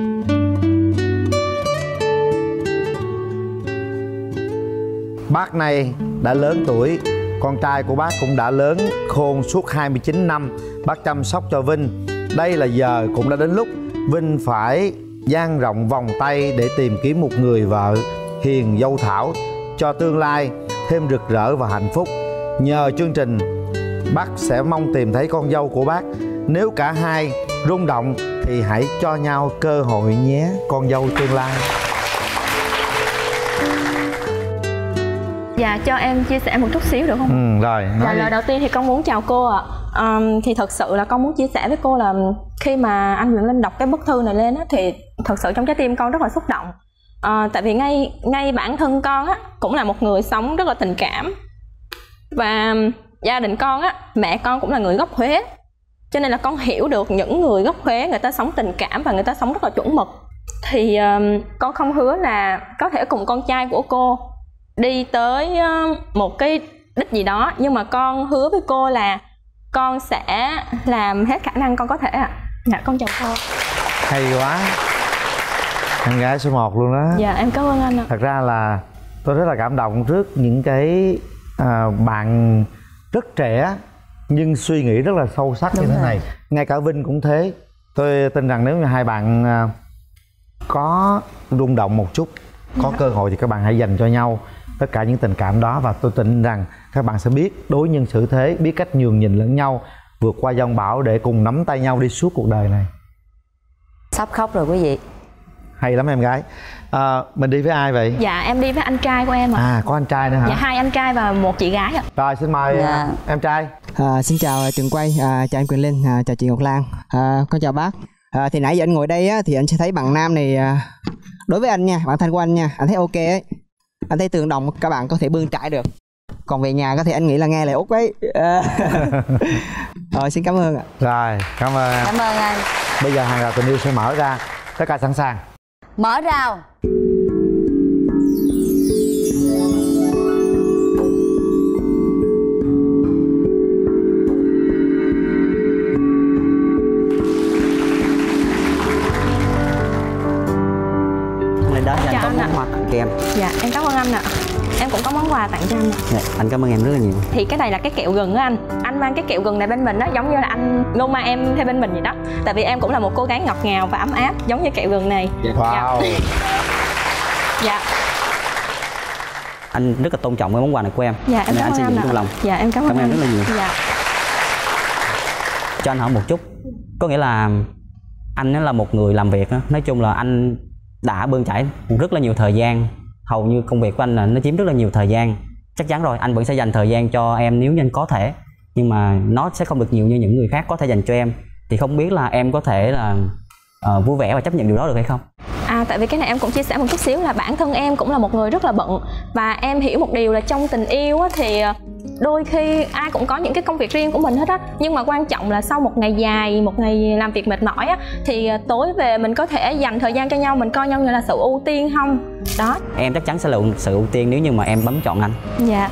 Bác này đã lớn tuổi, con trai của bác cũng đã lớn khôn suốt hai mươi chín năm. Bác chăm sóc cho Vinh. Đây là giờ cũng đã đến lúc Vinh phải dang rộng vòng tay để tìm kiếm một người vợ hiền dâu thảo cho tương lai thêm rực rỡ và hạnh phúc. Nhờ chương trình, bác sẽ mong tìm thấy con dâu của bác. Nếu cả hai rung động thì hãy cho nhau cơ hội nhé, con dâu tương lai. Dạ, cho em chia sẻ một chút xíu được không? Ừ, rồi. Dạ, lời đầu tiên thì con muốn chào cô ạ. À. Um, thì thật sự là con muốn chia sẻ với cô là khi mà anh Quyền Linh đọc cái bức thư này lên á, thì thật sự trong trái tim con rất là xúc động. À, tại vì ngay ngay bản thân con á cũng là một người sống rất là tình cảm, và gia đình con á, mẹ con cũng là người gốc Huế, cho nên là con hiểu được những người gốc Huế người ta sống tình cảm và người ta sống rất là chuẩn mực. Thì um, con không hứa là có thể cùng con trai của cô đi tới uh, một cái đích gì đó, nhưng mà con hứa với cô là con sẽ làm hết khả năng con có thể ạ. À. Dạ, con chào cô. Hay quá, em gái số một luôn đó. Dạ, em cảm ơn anh ạ. Thật ra là tôi rất là cảm động trước những cái à, bạn rất trẻ nhưng suy nghĩ rất là sâu sắc. Đúng như thế rồi. Này, ngay cả Vinh cũng thế. Tôi tin rằng nếu như hai bạn à, có rung động một chút, có dạ. cơ hội thì các bạn hãy dành cho nhau tất cả những tình cảm đó, và tôi tin rằng các bạn sẽ biết đối nhân xử thế, biết cách nhường nhịn lẫn nhau, vượt qua giông bão để cùng nắm tay nhau đi suốt cuộc đời này. Sắp khóc rồi quý vị. Hay lắm em gái. À, mình đi với ai vậy? Dạ, em đi với anh trai của em ạ. À, có anh trai nữa hả? Dạ, hai anh trai và một chị gái ạ. Rồi, xin mời dạ. em trai. À, xin chào trường quay, à, chào anh Quyền Linh, à, chào chị Ngọc Lan, à, con chào bác. À, thì nãy giờ anh ngồi đây á, thì anh sẽ thấy bạn nam này, à, đối với anh nha, bạn thân của anh nha, anh thấy ok ấy. Anh thấy tương đồng, các bạn có thể bươn trải được. Còn về nhà có thể anh nghĩ là nghe lời Út ấy. À. Rồi, xin cảm ơn ạ. Rồi, cảm ơn em. Cảm ơn anh. Bây giờ hàng rào tình yêu sẽ mở ra. Tất cả sẵn sàng. Mở rào. Lên đó thì anh có món quà tặng cho em. Dạ, em cảm ơn anh ạ. Em cũng có món quà tặng cho anh. Dạ, anh cảm ơn em rất là nhiều. Thì cái này là cái kẹo gừng á anh. Anh mang cái kẹo gừng này bên mình đó, giống như là anh luôn mang em theo bên mình vậy đó. Tại vì em cũng là một cô gái ngọt ngào và ấm áp giống như kẹo gừng này. Wow. Dạ. Dạ. Anh rất là tôn trọng cái món quà này của em. Dạ, em cảm ơn anh, anh lòng. Dạ, em cảm ơn cảm ơn anh rất là nhiều. Dạ. Cho anh hỏi một chút, có nghĩa là anh là một người làm việc đó. Nói chung là anh đã bươn chải rất là nhiều thời gian, hầu như công việc của anh là nó chiếm rất là nhiều thời gian. Chắc chắn rồi, anh vẫn sẽ dành thời gian cho em nếu như anh có thể, nhưng mà nó sẽ không được nhiều như những người khác có thể dành cho em. Thì không biết là em có thể là uh, vui vẻ và chấp nhận điều đó được hay không? À, tại vì cái này em cũng chia sẻ một chút xíu là bản thân em cũng là một người rất là bận, và em hiểu một điều là trong tình yêu á, thì đôi khi ai cũng có những cái công việc riêng của mình hết á, nhưng mà quan trọng là sau một ngày dài, một ngày làm việc mệt mỏi á, thì tối về mình có thể dành thời gian cho nhau, mình coi nhau như là sự ưu tiên không đó. Em chắc chắn sẽ là sự ưu tiên nếu như mà em bấm chọn anh. Dạ.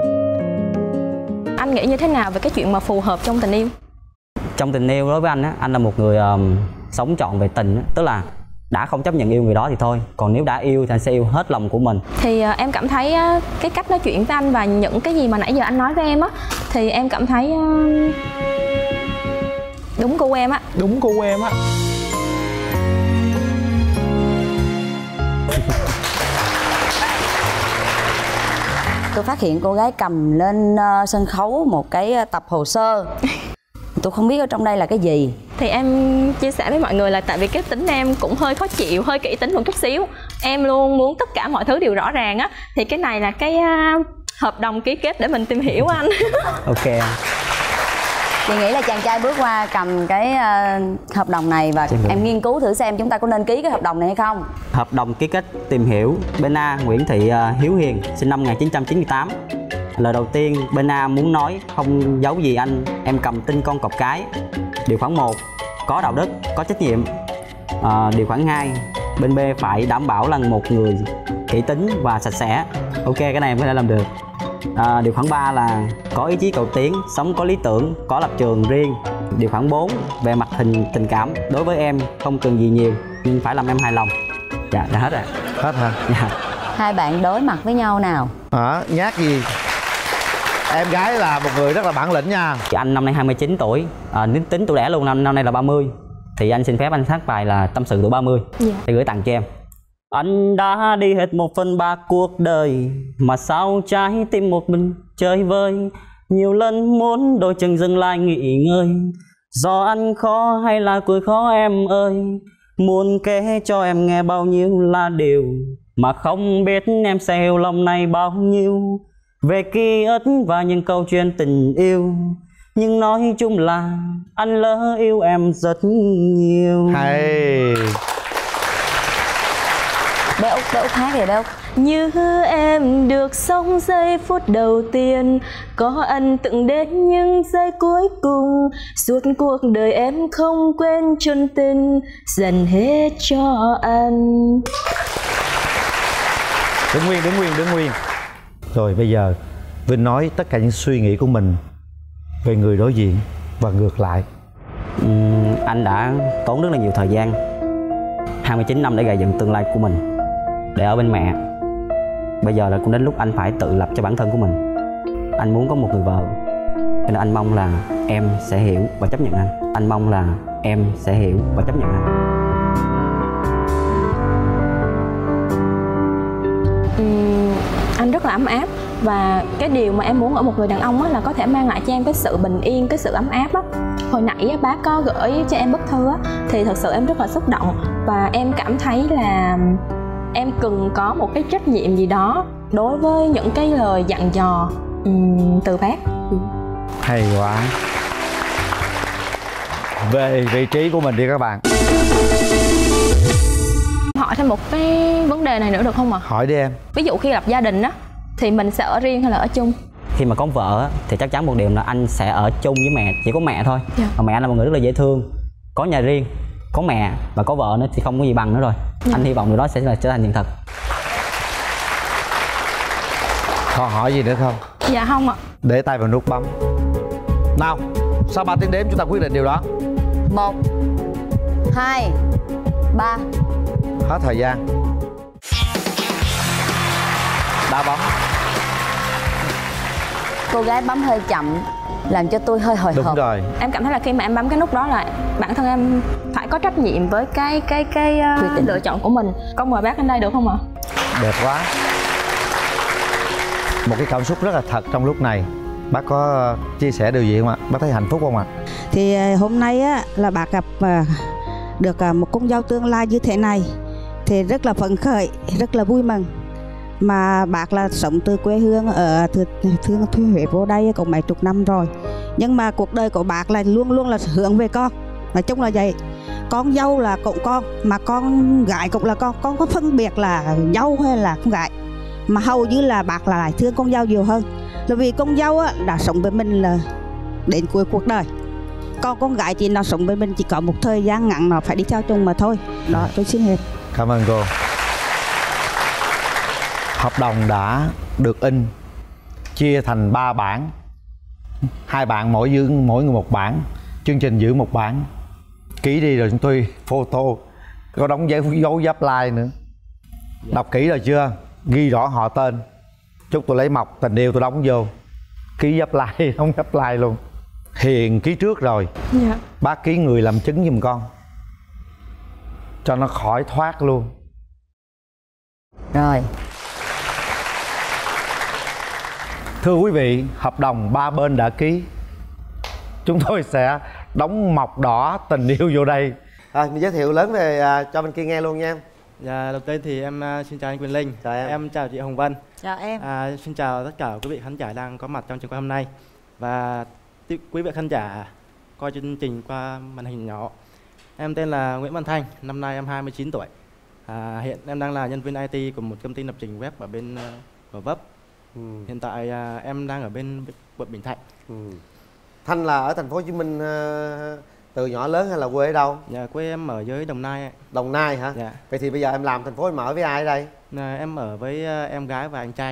Anh nghĩ như thế nào về cái chuyện mà phù hợp trong tình yêu? Trong tình yêu đối với anh á, anh là một người um, sống trọn về tình á, tức là đã không chấp nhận yêu người đó thì thôi, còn nếu đã yêu thì anh sẽ yêu hết lòng của mình. Thì uh, em cảm thấy uh, cái cách nói chuyện với anh và những cái gì mà nãy giờ anh nói với em á, thì em cảm thấy uh, đúng cô em á. Đúng cô em á. Tôi phát hiện cô gái cầm lên uh, sân khấu một cái tập hồ sơ. Tôi không biết ở trong đây là cái gì. Thì em chia sẻ với mọi người là tại vì cái tính em cũng hơi khó chịu, hơi kỹ tính một chút xíu. Em luôn muốn tất cả mọi thứ đều rõ ràng á. Thì cái này là cái uh, hợp đồng ký kết để mình tìm hiểu anh. Ok. Chị nghĩ là chàng trai bước qua cầm cái uh, hợp đồng này và em nghiên cứu thử xem chúng ta có nên ký cái hợp đồng này hay không. Hợp đồng ký kết tìm hiểu. Bên A Nguyễn Thị uh, Hiếu Hiền, sinh năm một nghìn chín trăm chín mươi tám. Lời đầu tiên bên A muốn nói không giấu gì anh, em cầm tinh con cọp cái. Điều khoản một, có đạo đức, có trách nhiệm. À, điều khoản hai, bên B phải đảm bảo là một người kỹ tính và sạch sẽ. Ok, cái này em có thể làm được. À, điều khoản ba là có ý chí cầu tiến, sống có lý tưởng, có lập trường riêng. Điều khoản bốn về mặt hình tình cảm, đối với em không cần gì nhiều nhưng phải làm em hài lòng. Dạ, đã hết rồi. Hết hả? Dạ. Hai bạn đối mặt với nhau nào? Hả? Nhát gì? Em gái là một người rất là bản lĩnh nha. Anh năm nay hai mươi chín tuổi, à, nếu tính tuổi đẻ luôn, năm, năm nay là ba mươi. Thì anh xin phép anh hát bài là tâm sự tuổi ba mươi Dạ. để gửi tặng cho em. Anh đã đi hết một phần ba cuộc đời, mà sao trái tim một mình chơi vơi. Nhiều lần muốn đôi chân dừng lại nghỉ ngơi, do anh khó hay là cười khó em ơi. Muốn kể cho em nghe bao nhiêu là điều, mà không biết em sẽ hiểu lòng này bao nhiêu. Về ký ức và những câu chuyện tình yêu, nhưng nói chung là anh lỡ yêu em rất nhiều. Hay. Bé Út, bé Út hát kìa bé Út. Như em được sống giây phút đầu tiên, có anh từng đến những giây cuối cùng. Suốt cuộc đời em không quên chân tình, dành hết cho anh. Đứng nguyên, đứng nguyên, đứng nguyên. Rồi bây giờ Vinh nói tất cả những suy nghĩ của mình về người đối diện và ngược lại. Uhm, anh đã tốn rất là nhiều thời gian, hai mươi chín năm để gây dựng tương lai của mình, để ở bên mẹ. Bây giờ là cũng đến lúc anh phải tự lập cho bản thân của mình. Anh muốn có một người vợ, cho nên anh mong là em sẽ hiểu và chấp nhận anh. Anh mong là em sẽ hiểu và chấp nhận anh. Uhm, anh rất là ấm áp. Và cái điều mà em muốn ở một người đàn ông á, là có thể mang lại cho em cái sự bình yên, cái sự ấm áp á. Hồi nãy á, bác có gửi cho em bức thư á, thì thật sự em rất là xúc động. Và em cảm thấy là em cần có một cái trách nhiệm gì đó đối với những cái lời dặn dò um, từ bác. Hay quá. Về vị trí của mình đi các bạn. Hỏi thêm một cái vấn đề này nữa được không ạ? Hỏi đi em. Ví dụ khi lập gia đình á, thì mình sẽ ở riêng hay là ở chung? Khi mà có vợ thì chắc chắn một điều là anh sẽ ở chung với mẹ, chỉ có mẹ thôi. Dạ. Mà mẹ anh là một người rất là dễ thương, có nhà riêng, có mẹ và có vợ nữa thì không có gì bằng nữa rồi. Dạ. Anh hy vọng điều đó sẽ là trở thành hiện thực. Còn hỏi gì nữa không? Dạ không ạ. Để tay vào nút bấm. Nào, sau ba tiếng đếm chúng ta quyết định điều đó. Một, hai, ba. Hết thời gian. Đã bấm. Cô gái bấm hơi chậm làm cho tôi hơi hồi hộp. Đúng rồi. Em cảm thấy là khi mà em bấm cái nút đó là bản thân em phải có trách nhiệm với cái cái cái uh, lựa chọn của mình. Con mời bác lên đây được không ạ? Đẹp quá. Một cái cảm xúc rất là thật trong lúc này. Bác có chia sẻ điều gì không ạ? Bác thấy hạnh phúc không ạ? Thì hôm nay á là bác gặp uh, được uh, một con dâu tương lai như thế này thì rất là phấn khởi, rất là vui mừng. Mà bác là sống từ quê hương ở Thương Thuyên Huế vô đây cũng mấy chục năm rồi, nhưng mà cuộc đời của bác là luôn luôn là hướng về con. Nói chung là vậy, con dâu là cũng con, mà con gái cũng là con. Con có phân biệt là dâu hay là con gái, mà hầu như là bác là lại thương con dâu nhiều hơn, là vì con dâu á, đã sống với mình là đến cuối cuộc đời. Còn con gái thì nó sống với mình chỉ có một thời gian ngắn, nó phải đi theo chồng mà thôi. Đó, tôi xin hết. Cảm ơn cô. Hợp đồng đã được in, chia thành ba bản, hai bạn mỗi giữ mỗi người một bản, chương trình giữ một bản. Ký đi rồi chúng tôi photo, có đóng giấy dấu giáp like nữa. Đọc kỹ rồi chưa? Ghi rõ họ tên. Chút tôi lấy mộc tình yêu tôi đóng vô, ký giáp like, đóng giáp like luôn. Hiền ký trước rồi. Dạ. Bác ký người làm chứng giùm con, cho nó khỏi thoát luôn. Rồi. Thưa quý vị, hợp đồng ba bên đã ký. Chúng tôi sẽ đóng mộc đỏ tình yêu vô đây. Rồi, mình giới thiệu lớn về à, cho bên kia nghe luôn nha em. Dạ, đầu tiên thì em uh, xin chào anh Quyền Linh. Chào em. Em chào chị Hồng Vân. Chào em. À, xin chào tất cả quý vị khán giả đang có mặt trong trường quay hôm nay. Và quý vị khán giả coi chương trình qua màn hình nhỏ. Em tên là Nguyễn Văn Thanh, năm nay em hai mươi chín tuổi. À, hiện em đang là nhân viên i tê của một công ty lập trình web ở bên uh, Gò Vấp. Ừ. Hiện tại uh, em đang ở bên quận Bình Thạnh. Ừ. Thanh là ở thành phố Hồ Chí Minh uh, từ nhỏ lớn hay là quê ở đâu? Dạ, quê em ở dưới Đồng Nai. Đồng Nai hả? Dạ. Vậy thì bây giờ em làm thành phố em ở với ai ở đây? À, em ở với uh, em gái và anh trai em ạ.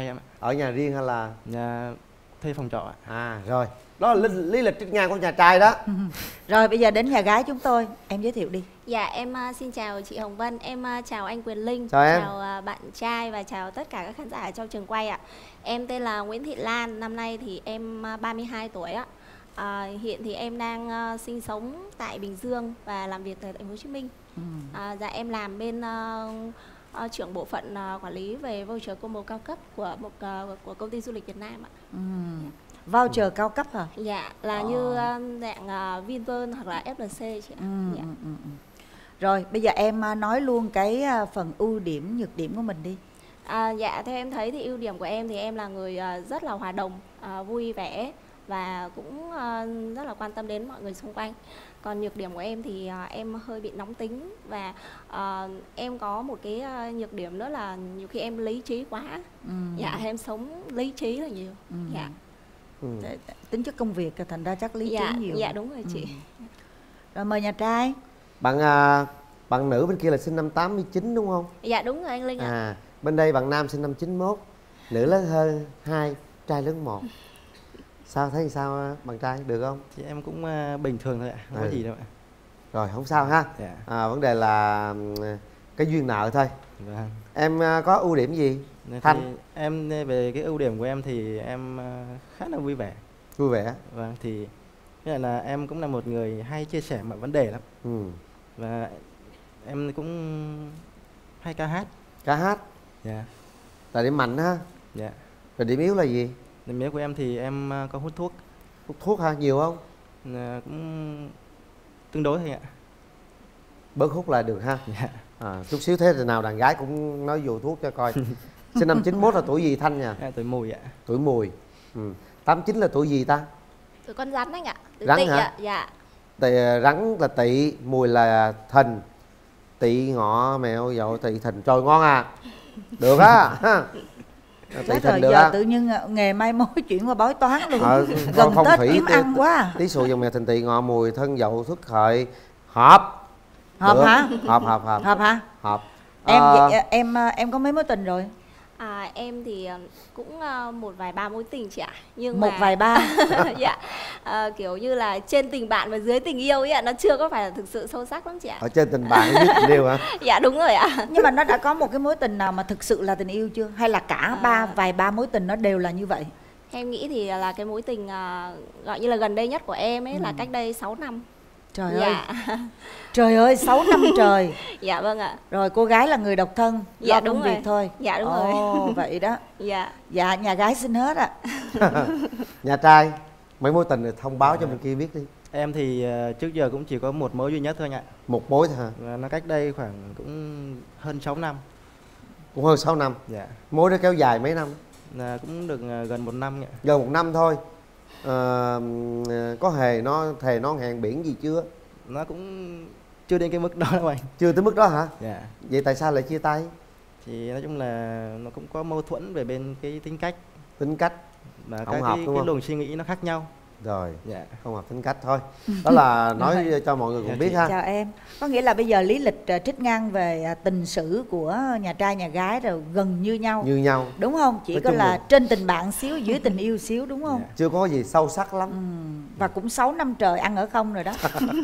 Ở nhà riêng hay là nhà thuê phòng trọ ạ? À rồi, đó là lý, lý lịch trước nhà của nhà trai đó. Rồi bây giờ đến nhà gái chúng tôi, em giới thiệu đi. Dạ em uh, xin chào chị Hồng Vân, em uh, chào anh Quyền Linh, chào, em. chào uh, bạn trai và chào tất cả các khán giả trong trường quay ạ. Em tên là Nguyễn Thị Lan, năm nay thì em uh, ba mươi hai tuổi ạ. À, hiện thì em đang uh, sinh sống tại Bình Dương và làm việc tại Thành phố Hồ Chí Minh. Ừ. À, dạ em làm bên uh, uh, trưởng bộ phận uh, quản lý về voucher combo cao cấp của một uh, của công ty du lịch Việt Nam ạ. Ừ. Voucher ừ. cao cấp hả? Dạ là ờ. như uh, dạng uh, Vinpearl hoặc là ép lờ xê chị ạ. Ừ, dạ. ừ, ừ, ừ. Rồi bây giờ em nói luôn cái phần ưu điểm nhược điểm của mình đi. À, dạ theo em thấy thì ưu điểm của em thì em là người uh, rất là hòa đồng, uh, vui vẻ và cũng uh, rất là quan tâm đến mọi người xung quanh. Còn nhược điểm của em thì uh, em hơi bị nóng tính và uh, em có một cái uh, nhược điểm nữa là nhiều khi em lý trí quá. Ừ. Dạ em sống lý trí là nhiều. Ừ. Dạ. Ừ. Tính chất công việc thành ra chắc lý dạ, trí nhiều. Dạ đúng rồi chị. Ừ. Rồi mời nhà trai. Bạn uh, bạn nữ bên kia là sinh năm tám mươi chín đúng không? Dạ đúng rồi anh Linh ạ. À, bên đây bạn nam sinh năm chín mốt, nữ lớn hơn hai, trai lớn một. Sao thấy sao bạn trai, được không? Thì em cũng uh, bình thường thôi ạ, không ừ. có gì đâu ạ. Rồi không sao ha. Dạ. À, vấn đề là cái duyên nợ thôi. Vâng. Em uh, có ưu điểm gì? Thanh. Em về cái ưu điểm của em thì em uh, khá là vui vẻ. Vui vẻ. Vâng, thì nghĩa là em cũng là một người hay chia sẻ mọi vấn đề lắm. Ừ. Và em cũng hay ca hát. Ca hát. Dạ. Là điểm mạnh ha. Dạ. Rồi điểm yếu là gì? Điểm yếu của em thì em có hút thuốc. Hút thuốc hả? Nhiều không? À, cũng tương đối thôi ạ. Bớt hút là được ha. Dạ. À, chút xíu thế thì nào đàn gái cũng nói dụ thuốc cho coi. Sinh năm chín mốt là tuổi gì Thanh nha? À, tuổi Mùi ạ. Tuổi Mùi. Ừ. tám chín là tuổi gì ta? Tuổi con rắn anh ạ. Tuổi rắn tỵ hả? Ạ. Dạ. Tỵ, rắn là Tỵ, Mùi là Thìn. Tỵ ngọ mèo dậu Tỵ Thìn, trời ngon à. Được á. Chết rồi, giờ tự nhiên nghề mai mối chuyển qua bói toán luôn. À, gần Tết kiếm ăn quá. Tí Sửu dòng mèo Thìn Tỵ ngọ Mùi Thân Dậu Xuất Hợi. Hợp. Hợp được. hả? Hợp hợp hợp. Hợp hả? Hợp. Em à... em em có mấy mối tình rồi? À, em thì cũng một vài ba mối tình chị ạ. Nhưng một mà... vài ba. Dạ. À, kiểu như là trên tình bạn và dưới tình yêu ấy ạ, nó chưa có phải là thực sự sâu sắc lắm chị ạ. Ở trên tình bạn dưới tình yêu hả? Dạ đúng rồi ạ. Nhưng mà nó đã có một cái mối tình nào mà thực sự là tình yêu chưa? Hay là cả à... ba vài ba mối tình nó đều là như vậy? Em nghĩ thì là cái mối tình uh, gọi như là gần đây nhất của em ấy ừ. là cách đây sáu năm. Trời dạ. ơi. Trời ơi, sáu năm trời. Dạ vâng ạ. Rồi cô gái là người độc thân, dạ, lo đúng công rồi. việc thôi. Dạ đúng Ồ, rồi. vậy đó. Dạ. Dạ, nhà gái xin hết ạ. Nhà trai, mấy mối tình thông báo cho bên kia biết đi. Em thì uh, trước giờ cũng chỉ có một mối duy nhất thôi anh ạ. Một mối thôi hả? Và nó cách đây khoảng cũng hơn sáu năm. Cũng hơn sáu năm? Dạ. Mối đó kéo dài mấy năm? Là cũng được uh, gần một năm ạ. Gần một năm thôi. À, có hề nó thề non hẹn biển gì chưa? Nó cũng chưa đến cái mức đó đâu anh. Chưa tới mức đó hả? Dạ. Vậy tại sao lại chia tay? Thì nói chung là nó cũng có mâu thuẫn về bên cái tính cách. Tính cách và không các hợp, cái, đúng cái không? luồng suy nghĩ nó khác nhau. Rồi, dạ. Không hợp tính cách thôi. Đó là nói cho mọi người cùng biết ha. Chào em. Có nghĩa là bây giờ lý lịch uh, trích ngang về uh, tình sử của nhà trai nhà gái rồi gần như nhau. Như nhau. Đúng không? Chỉ nói có là rồi. Trên tình bạn xíu, dưới tình yêu xíu đúng không? Dạ. Chưa có gì sâu sắc lắm. Ừ. Và cũng sáu năm trời ăn ở không rồi đó.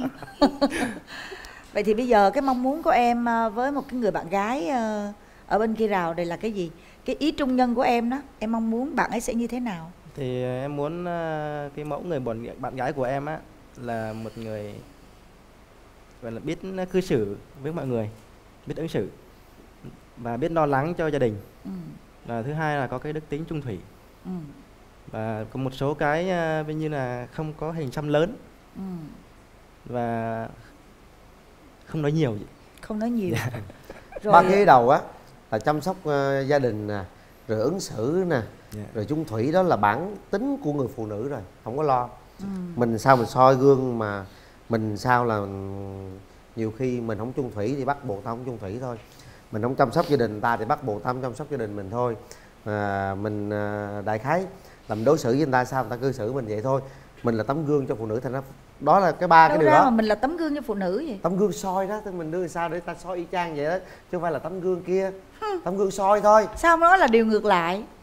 Vậy thì bây giờ cái mong muốn của em uh, với một cái người bạn gái uh, ở bên kia rào đây là cái gì? Cái ý trung nhân của em đó, em mong muốn bạn ấy sẽ như thế nào? Thì em muốn uh, cái mẫu người bạn, bạn gái của em á là một người gọi là biết cư xử với mọi người, biết ứng xử và biết lo lắng cho gia đình. Ừ. Và thứ hai là có cái đức tính trung thủy. Ừ. Và có một số cái uh, như là không có hình xăm lớn. Ừ. Và không nói nhiều. Không nói nhiều. Rồi... Ba cái đầu á là chăm sóc uh, gia đình nè, rồi ứng xử nè, yeah. Rồi chung thủy đó là bản tính của người phụ nữ rồi, không có lo. Ừ. Mình sao mình soi gương mà mình sao là nhiều khi mình không chung thủy thì bắt buộc tao không chung thủy thôi. Mình không chăm sóc gia đình ta thì bắt buộc tao không chăm sóc gia đình mình thôi. À, mình à, đại khái làm đối xử với người ta sao người ta cư xử mình vậy thôi. Mình là tấm gương cho phụ nữ thành ra đó là cái ba cái điều ra đó. Mà mình là tấm gương cho phụ nữ vậy? Tấm gương soi đó, thì mình đưa sao để ta soi y chang vậy đó, chứ không phải là tấm gương kia. Tấm gương soi thôi. Sao nó là điều ngược lại?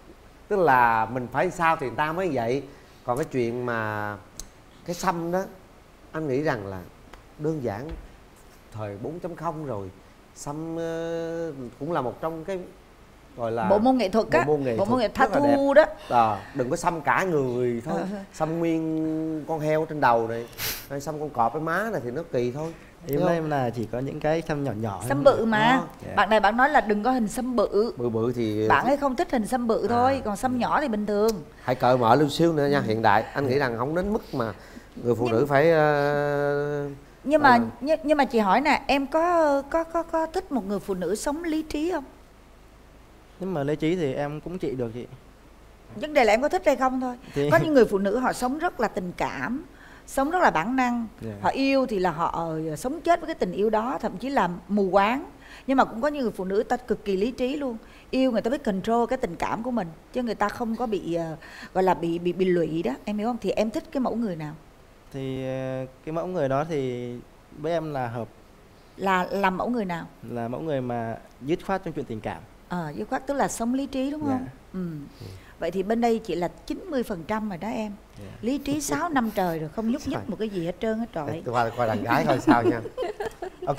Tức là mình phải sao thì người ta mới vậy. Còn cái chuyện mà cái xăm đó, anh nghĩ rằng là đơn giản. Thời bốn chấm không rồi, xăm uh, cũng là một trong cái gọi là bộ môn nghệ thuật á, bộ môn nghệ bộ môn nghệ thuật tattoo đó. À, đừng có xăm cả người thôi, Ừ. xăm nguyên con heo trên đầu này, hay xăm con cọp cái má này thì nó kỳ thôi. Em nói em là chỉ có những cái xăm nhỏ nhỏ. Xăm bự mà. Đó. Bạn này bạn nói là đừng có hình xăm bự. Bự bự thì Bạn ấy không thích hình xăm bự thôi, còn xăm nhỏ thì bình thường. hãy cởi mở luôn xíu nữa nha. Hiện đại anh nghĩ rằng không đến mức mà người phụ nữ phải uh, Nhưng mà nhưng, nhưng mà chị hỏi nè, em có có có có thích một người phụ nữ sống lý trí không? Nhưng mà lý trí thì em cũng trị được chị. Vấn đề là em có thích hay không thôi. Thì- Có những người phụ nữ họ sống rất là tình cảm, sống rất là bản năng. Yeah. Họ yêu thì là họ sống chết với cái tình yêu đó, thậm chí là mù quáng. Nhưng mà cũng có những người phụ nữ ta cực kỳ lý trí luôn. Yêu người ta biết control cái tình cảm của mình, chứ người ta không có bị uh, gọi là bị bị bị lụy đó, em hiểu không? Thì em thích cái mẫu người nào? Thì ờ, cái mẫu người đó thì với em là hợp, Là làm mẫu người nào? là mẫu người mà dứt khoát trong chuyện tình cảm. Ờ, dứt khoát tức là sống lý trí đúng không? Dạ. Ừ. Vậy thì bên đây chỉ là chín mươi phần trăm rồi đó em. Dạ. Lý trí sáu năm trời rồi, không nhúc nhích một cái gì hết trơn hết trọi. tôi qua qua đàn gái coi sao nha. Ok.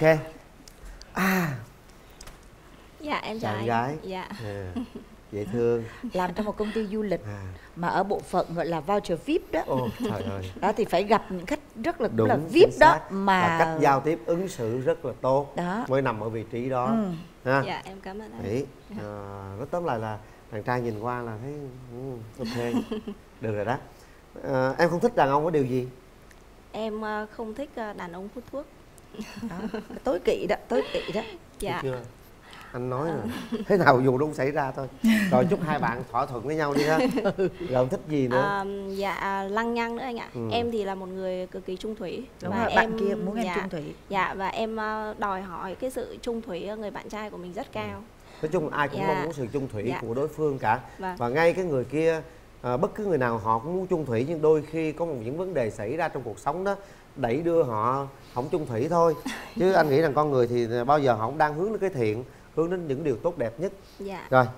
À, Dạ em chào đàn anh. gái. Dạ. À, dễ thương. Làm trong một công ty du lịch À. mà ở bộ phận gọi là voucher vi ai pi đó. Ồ, trời ơi. Đó thì phải gặp những khách rất là, cũng Đúng, là vi ai pi chính đó xác. mà Và cách giao tiếp ứng xử rất là tốt. Đó. Mới nằm ở vị trí đó. Ừ. Ha. Dạ em cảm ơn anh. Đấy. À, nói tóm lại là đàn trai nhìn qua là thấy ừ, ok. Được rồi đó. À, em không thích đàn ông có điều gì? Em ờ, không thích ờ, đàn ông hút thuốc. Đó. Tối kỵ đó, tối kỵ đó. Dạ. Thấy chưa? Anh nói rồi. Thế nào dù đâu xảy ra thôi. Rồi chúc hai bạn thỏa thuận với nhau đi ha. Rồi ông thích gì nữa? À, dạ lăng nhăng nữa anh ạ. Ừ. Em thì là một người cực kỳ trung thủy. Đúng và rồi, bạn kia muốn em dạ, trung thủy. Dạ và em ờ, đòi hỏi cái sự trung thủy ở người bạn trai của mình rất cao. Nói chung ai cũng Dạ. mong muốn sự chung thủy Dạ. của đối phương cả. Vâng. Và ngay cái người kia à, bất cứ người nào họ cũng muốn chung thủy, nhưng đôi khi có một những vấn đề xảy ra trong cuộc sống đó đẩy đưa họ không chung thủy thôi. Chứ anh nghĩ rằng con người thì bao giờ họ cũng đang hướng đến cái thiện, hướng đến những điều tốt đẹp nhất. Dạ. Rồi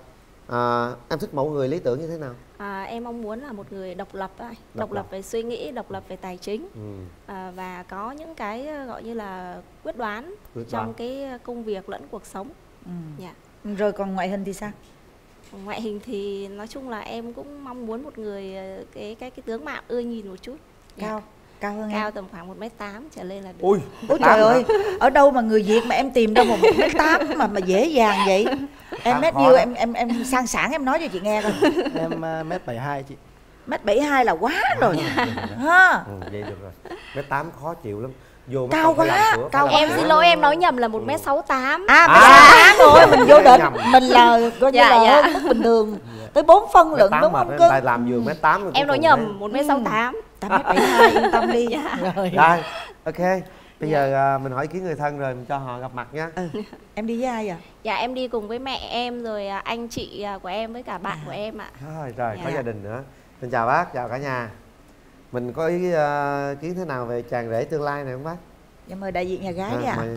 à, em thích mẫu người lý tưởng như thế nào? À, em mong muốn là một người độc lập ấy. Độc Độc lập lập. về suy nghĩ, độc lập về tài chính. Ừ. À, và có những cái ờ, gọi như là quyết đoán Quyết trong đoán. cái công việc lẫn cuộc sống. Ừ. Dạ. Rồi còn ngoại hình thì sao? Ngoại hình thì nói chung là em cũng mong muốn một người ờ, cái cái cái tướng mạo ưa nhìn một chút. Dạ. Cao, cao hơn Cao em. tầm khoảng một mét tám trở lên là được. Ui, Ôi trời ơi, ở đâu mà người Việt mà em tìm ra một mét tám mà mà dễ dàng vậy? Em Khá mét khó nhiêu đó. em em em sang sảng em nói cho chị nghe coi. Em uh, mét bảy hai chị. Mét bảy hai là quá rồi. Ha. Ừ, vậy được rồi. Mét tám khó chịu lắm. Vô bắt Cao đầu phải quá, làm cửa, cao phải làm Em cửa. xin lỗi em nói nhầm là một mét sáu tám. À, À. mét sáu tám rồi, mình vô định Nhầm. mình là coi như Dạ, là dạ. hơn mức bình thường. Tới bốn phân Mét lận tám đúng mệt không đó, cưng? người ta làm vừa mét tám. Em nói nhầm một mét sáu tám. tám mét bảy hai yên tâm đi. Dạ. Rồi. Rồi, ok. Bây giờ à, mình hỏi ý kiến người thân rồi mình cho họ gặp mặt nha. Ừ. Em đi với ai à? Dạ em đi cùng với mẹ em rồi à, anh chị à, của em với cả bạn của em ạ. Rồi, rồi có Dạ. gia đình nữa. Xin chào bác, chào cả nhà. Mình có ý à, kiến thế nào về chàng rể tương lai này không bác? Dạ mời đại diện nhà gái đi À, ạ. mời...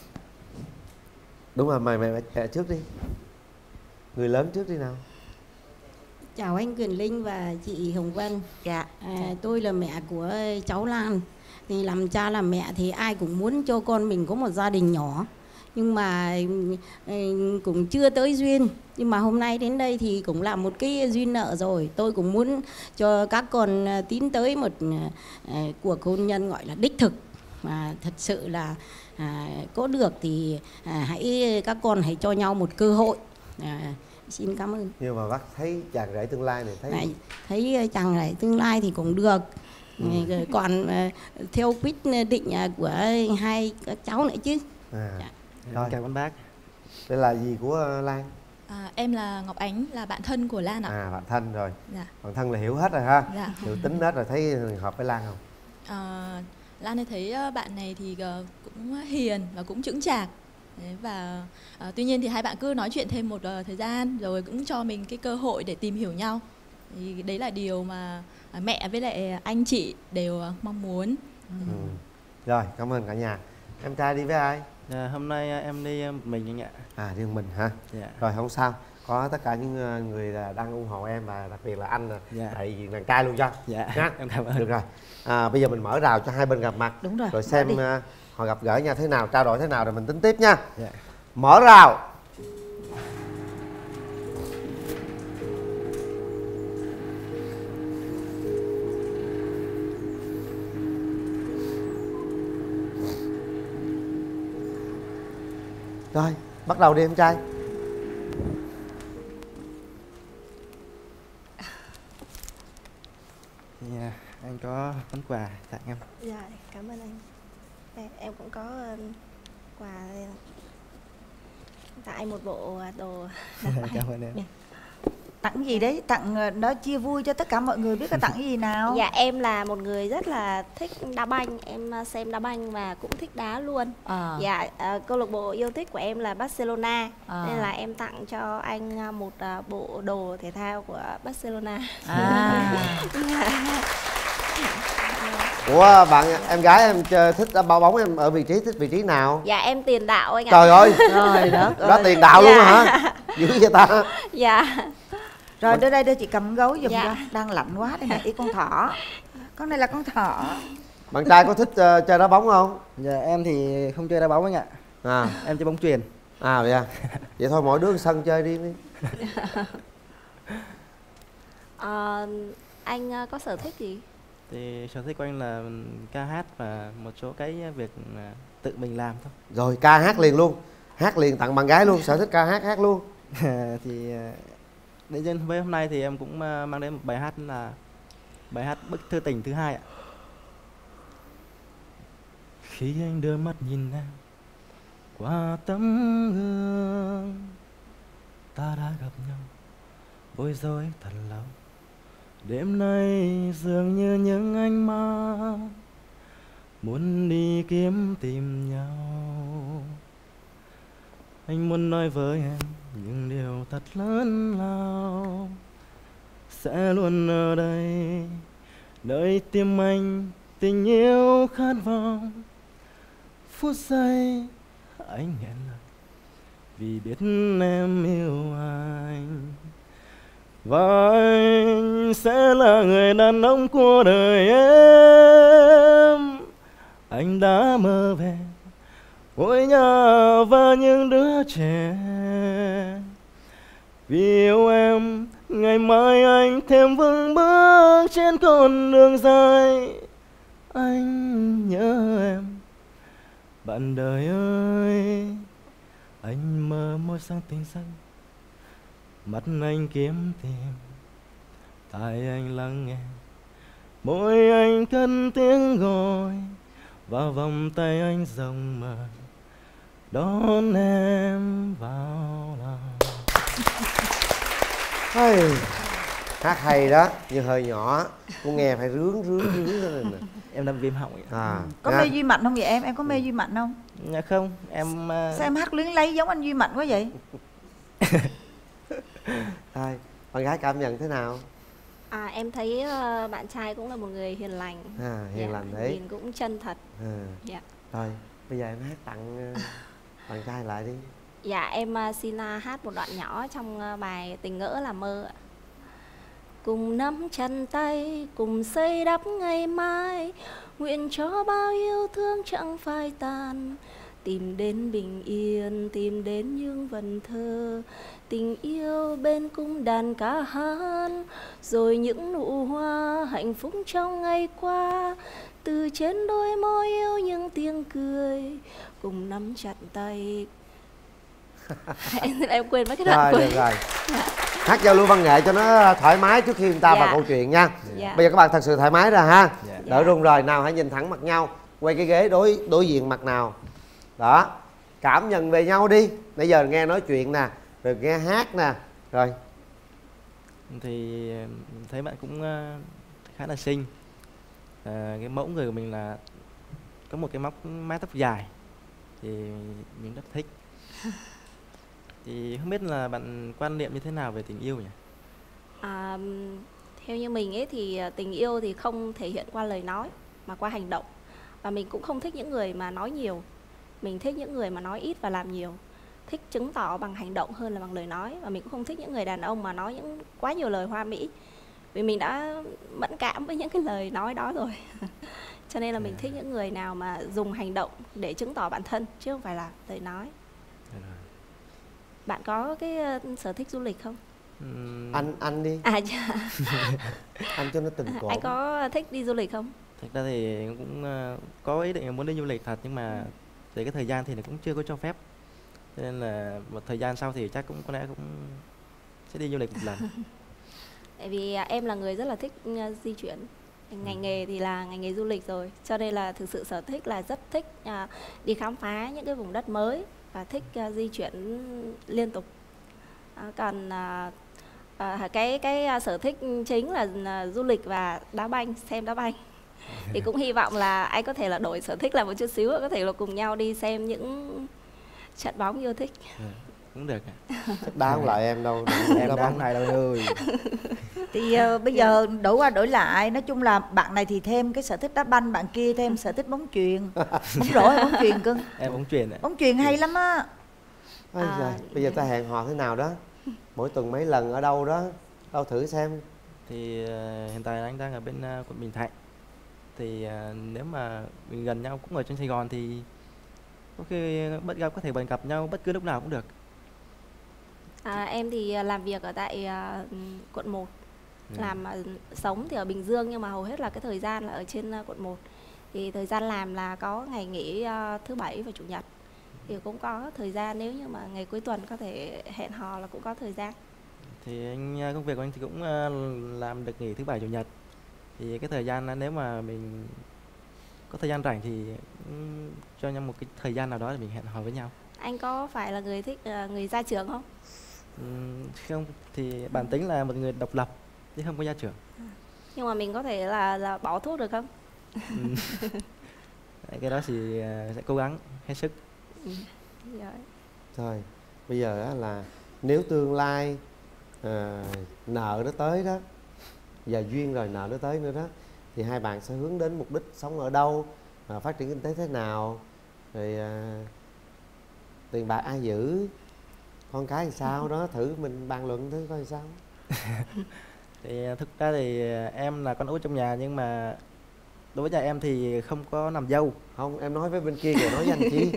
Đúng rồi, mời mẹ, mẹ, mẹ trước đi. Người lớn trước đi nào. Chào anh Quyền Linh và chị Hồng Vân. Dạ. À, tôi là mẹ của cháu Lan. Thì làm cha làm mẹ thì ai cũng muốn cho con mình có một gia đình nhỏ. Nhưng mà ừ, cũng chưa tới duyên. Nhưng mà hôm nay đến đây thì cũng là một cái duyên nợ rồi. Tôi cũng muốn cho các con à, tiến tới một à, cuộc hôn nhân gọi là đích thực. Mà thật sự là à, có được thì à, hãy các con hãy cho nhau một cơ hội. À, xin cảm ơn. Nhưng mà bác thấy chàng rể tương lai này thấy Này, thấy chàng rể tương lai thì cũng được. Ừ. Rồi còn à, theo quyết định à, của hai các cháu nữa chứ. à. Rồi. Rồi. Cảm ơn bác. Đây là gì của uh, Lan? À, em là Ngọc Ánh, là bạn thân của Lan ạ. À, bạn thân rồi. Dạ. Bạn thân là hiểu hết rồi ha. Dạ. Hiểu tính hết rồi, thấy hợp với Lan không? À, Lan thì thấy ờ, bạn này thì ờ, cũng hiền và cũng chững chạc. Đấy, và à, tuy nhiên thì hai bạn cứ nói chuyện thêm một uh, thời gian rồi cũng cho mình cái cơ hội để tìm hiểu nhau. Thì đấy là điều mà à, mẹ với lại anh chị đều uh, mong muốn. Ừ. Rồi, cảm ơn cả nhà. Em trai đi với ai? À, hôm nay em đi một mình anh ạ. À, đi một mình hả? Dạ. Rồi không sao. có tất cả những ờ, người là đang ủng hộ em và đặc biệt là anh là Dạ. đại diện đàn trai luôn cho. Dạ, Nhá. em cảm ơn. Được rồi. À, bây giờ mình mở rào cho hai bên gặp mặt. Đúng rồi, Rồi mở xem đi. ờ, họ gặp gỡ nhau thế nào, trao đổi thế nào rồi mình tính tiếp nha. Dạ. Mở rào. Rồi, bắt đầu đi em trai. Thì à, anh có món quà tặng em. Dạ, cảm ơn anh. Đây, em cũng có ờ, quà đây. Tặng anh một bộ đồ đặc biệt. Cảm ơn em. Tặng gì đấy? Tặng ờ, đó chia vui cho tất cả mọi người biết là tặng cái gì nào. Dạ, em là một người rất là thích đá banh. Em ờ, xem đá banh và cũng thích đá luôn. À. Dạ, ờ, câu lạc bộ yêu thích của em là Barcelona. À. Nên là em tặng cho anh ờ, một ờ, bộ đồ thể thao của Barcelona. À. Ủa bạn em gái em chơi, thích đá bao bóng, em ở vị trí thích vị trí nào? Dạ, em tiền đạo anh ạ. Trời ơi. Trời đất Đó ơi. tiền đạo luôn Dạ. hả? Dữ vậy ta. Dạ. Rồi đưa đây đưa chị cầm gấu giùm Dạ. cho. Đang lạnh quá đây này, ý con thỏ. Con này là con thỏ. Bạn trai có thích uh, chơi đá bóng không? Dạ em thì không chơi đá bóng anh ạ. À. Em chơi bóng chuyền. À vậy à. Vậy thôi mỗi đứa một sân chơi đi đi. Ờ, anh ờ, có sở thích gì? Thì sở thích của anh là ca hát và một số cái việc à, tự mình làm thôi. Rồi ca hát liền luôn. Hát liền tặng bạn gái luôn, sở thích ca hát hát luôn. Thì à, đến trên với hôm nay thì em cũng à, mang đến một bài hát là bài hát Bức Thư Tình thứ hai ạ. Khi anh đưa mắt nhìn em qua tấm gương, ta đã gặp nhau bối rối thật lâu. Đêm nay dường như những ánh mắt muốn đi kiếm tìm nhau. Anh muốn nói với em những điều thật lớn lao, sẽ luôn ở đây nơi tim anh tình yêu khát vọng. Phút giây anh nghẹn lời vì biết em yêu anh, và anh sẽ là người đàn ông của đời em. Anh đã mơ về ngôi nhà và những đứa trẻ, vì yêu em ngày mai anh thêm vững bước trên con đường dài. Anh nhớ em bạn đời ơi, anh mơ môi sang tình xanh, mắt anh kiếm tìm, tai anh lắng nghe, môi anh cất tiếng gọi, và vòng tay anh rộng mở đón em vào lòng. Hey, hát hay đó, nhưng hơi nhỏ, cô nghe phải rướng rướng rướng lên nè. Em đang viêm họng. À, Có nha. mê Duy Mạnh không vậy em? Em có mê Duy Mạnh không? Dạ không, em uh... Sao em hát luyến lấy giống anh Duy Mạnh quá vậy? Thôi, bạn gái cảm nhận thế nào? À, em thấy ờ, bạn trai cũng là một người hiền lành. À, hiền Dạ, lành đấy. nhìn cũng chân thật. À. Dạ. Rồi, bây giờ em hát tặng uh, bạn trai lại đi. Dạ, em ờ, xin ờ, hát một đoạn nhỏ trong ờ, bài Tình Ngỡ Là Mơ ạ. Cùng nắm chân tay, cùng xây đắp ngày mai, nguyện cho bao yêu thương chẳng phai tàn. Tìm đến bình yên, tìm đến những vần thơ, tình yêu bên cung đàn ca hát, rồi những nụ hoa hạnh phúc trong ngày qua. Từ trên đôi môi yêu những tiếng cười, cùng nắm chặt tay. em, em quên mất cái đoạn Rồi, cuối. được rồi. Hát giao lưu văn nghệ cho nó thoải mái trước khi người ta Dạ. vào câu chuyện nha. Dạ. Bây giờ các bạn thật sự thoải mái rồi ha. Dạ. Đỡ run rồi, nào hãy nhìn thẳng mặt nhau, quay cái ghế đối đối diện mặt nào. Đó, cảm nhận về nhau đi. Nãy giờ nghe nói chuyện nè, rồi nghe hát nè, rồi. Thì thấy bạn cũng uh, khá là xinh. À, cái mẫu người của mình là có một cái móc mái tóc dài thì mình rất thích. Thì không biết là bạn quan niệm như thế nào về tình yêu nhỉ? À, theo như mình ấy thì tình yêu thì không thể hiện qua lời nói mà qua hành động. Và mình cũng không thích những người mà nói nhiều. Mình thích những người mà nói ít và làm nhiều. thích chứng tỏ bằng hành động hơn là bằng lời nói, và mình cũng không thích những người đàn ông mà nói những quá nhiều lời hoa mỹ, vì mình đã mẫn cảm với những cái lời nói đó rồi. Cho nên là mình thích những người nào mà dùng hành động để chứng tỏ bản thân chứ không phải là lời nói. Bạn có cái uh, sở thích du lịch không? Uhm. Anh anh đi. À dạ. Anh cho nó tình cột. Anh có thích đi du lịch không? Thực ra thì cũng uh, có ý định muốn đi du lịch thật, nhưng mà về cái thời gian thì nó cũng chưa có cho phép. Cho nên là một thời gian sau thì chắc cũng có lẽ cũng sẽ đi du lịch một lần. Tại vì uh, em là người rất là thích uh, di chuyển. Ngành nghề thì là ngành nghề du lịch rồi, cho nên là thực sự sở thích là rất thích uh, đi khám phá những cái vùng đất mới và thích uh, di chuyển liên tục. Uh, còn uh, uh, cái cái uh, sở thích chính là uh, du lịch và đá banh, xem đá banh. Thì cũng hy vọng là anh có thể là đổi sở thích lại một chút xíu, có thể là cùng nhau đi xem những trận bóng yêu thích. Ừ, cũng được. Đá không lại em đâu, em đá không lại đâu ơi. Thì uh, bây giờ đổi qua đổi lại, nói chung là bạn này thì thêm cái sở thích đá banh, bạn kia thêm sở thích bóng chuyền. Bóng rổ hay bóng chuyền cưng? Em bóng chuyền ạ. Bóng chuyền hay lắm á. À, bây giờ ta hẹn hò thế nào đó, mỗi tuần mấy lần ở đâu đó, đâu thử xem. Thì uh, hiện tại anh đang ở bên uh, quận Bình Thạnh. Thì uh, nếu mà mình gần nhau cũng ở trên Sài Gòn thì có khi bất gặp có thể bận gặp nhau bất cứ lúc nào cũng được. À, em thì làm việc ở tại uh, quận một, ừ. làm uh, sống thì ở Bình Dương, nhưng mà hầu hết là cái thời gian là ở trên uh, quận một. Thì thời gian làm là có ngày nghỉ uh, thứ bảy và chủ nhật. Thì cũng có thời gian, nếu như mà ngày cuối tuần có thể hẹn hò là cũng có thời gian. Thì anh công việc của anh thì cũng uh, làm được nghỉ thứ bảy chủ nhật. Thì cái thời gian nếu mà mình có thời gian rảnh thì um, cho nhau một cái thời gian nào đó để mình hẹn hò với nhau. Anh có phải là người thích uh, người ra trường không? Um, không, thì bản tính là một người độc lập chứ không có gia trưởng. À, nhưng mà mình có thể là, là bỏ thuốc được không? Cái đó thì uh, sẽ cố gắng hết sức. Ừ. Rồi. Thôi bây giờ đó là nếu tương lai uh, nợ nó tới đó, và duyên rồi nợ nó tới nữa đó, thì hai bạn sẽ hướng đến mục đích sống ở đâu, uh, phát triển kinh tế thế nào, rồi uh, tiền bạc ai giữ, con cái làm sao đó, thử mình bàn luận thử coi sao. Thì thực ra thì em là con út trong nhà, nhưng mà đối với nhà em thì không có làm dâu. Không, em nói với bên kia kìa, nói với anh chi.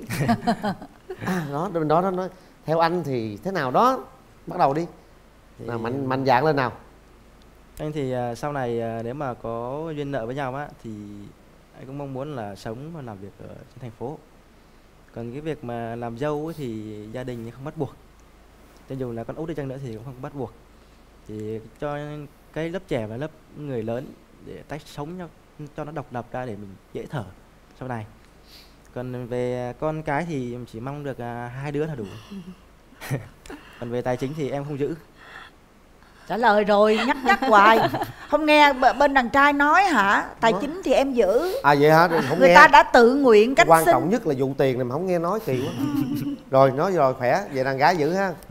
À, đó, bên đó nó nói theo anh thì thế nào đó, bắt đầu đi. Thì... nào mạnh mạnh dạn lên nào. Anh thì uh, sau này uh, nếu mà có duyên nợ với nhau á, thì anh cũng mong muốn là sống và làm việc ở trên thành phố. Còn cái việc mà làm dâu ấy thì gia đình không bắt buộc. Cho dù là con út đi chăng nữa thì cũng không bắt buộc. Thì cho cái lớp trẻ và lớp người lớn để tách sống nhau, cho nó độc lập ra để mình dễ thở sau này. Còn về con cái thì chỉ mong được uh, hai đứa là đủ. Còn về tài chính thì em không giữ. Trả lời rồi, nhắc nhắc hoài. Không nghe bên đàn trai nói hả? Tài chính thì em giữ. À vậy hả? Không người nghe. Ta đã tự nguyện cách quan sinh. trọng nhất là vụ tiền này mà không nghe nói kỳ quá. Rồi nói rồi khỏe, vậy đàn gái giữ ha.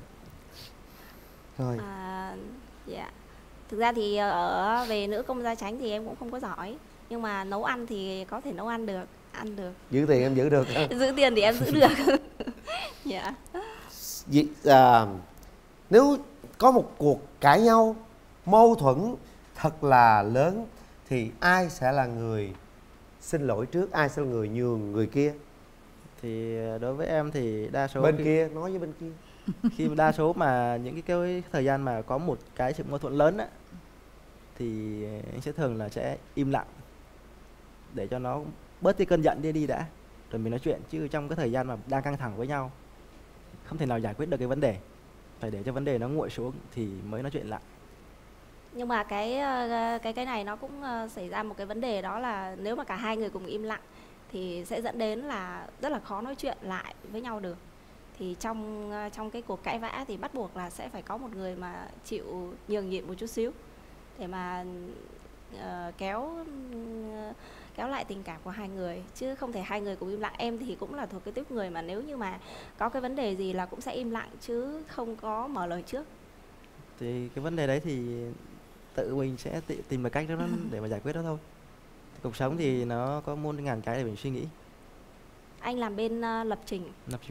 Rồi. À, dạ. Thực ra thì ở về nữ công gia chánh thì em cũng không có giỏi, nhưng mà nấu ăn thì có thể nấu ăn được, ăn được. Giữ tiền em giữ được hả? Giữ tiền thì em giữ được. Dạ. Vì, à, nếu có một cuộc cãi nhau, mâu thuẫn thật là lớn, thì ai sẽ là người xin lỗi trước, ai sẽ là người nhường người kia? Thì đối với em thì đa số bên khi... kia, nói với bên kia. Khi đa số mà những cái, cái thời gian mà có một cái sự mâu thuẫn lớn á, thì anh sẽ thường là sẽ im lặng để cho nó bớt cái cơn giận đi đi đã, rồi mình nói chuyện. Chứ trong cái thời gian mà đang căng thẳng với nhau không thể nào giải quyết được cái vấn đề, phải để cho vấn đề nó nguội xuống thì mới nói chuyện lại. Nhưng mà cái cái cái này nó cũng xảy ra một cái vấn đề, đó là nếu mà cả hai người cùng im lặng thì sẽ dẫn đến là rất là khó nói chuyện lại với nhau được. Thì trong trong cái cuộc cãi vã thì bắt buộc là sẽ phải có một người mà chịu nhường nhịn một chút xíu để mà uh, kéo uh, kéo lại tình cảm của hai người, chứ không thể hai người cùng im lặng. Em thì cũng là thuộc cái tiếp người mà nếu như mà có cái vấn đề gì là cũng sẽ im lặng chứ không có mở lời trước. Thì cái vấn đề đấy thì tự mình sẽ tìm một cách đó để mà giải quyết đó thôi. Cuộc sống thì nó có muôn ngàn cái để mình suy nghĩ. Anh làm bên uh, lập trình. Lập trình web.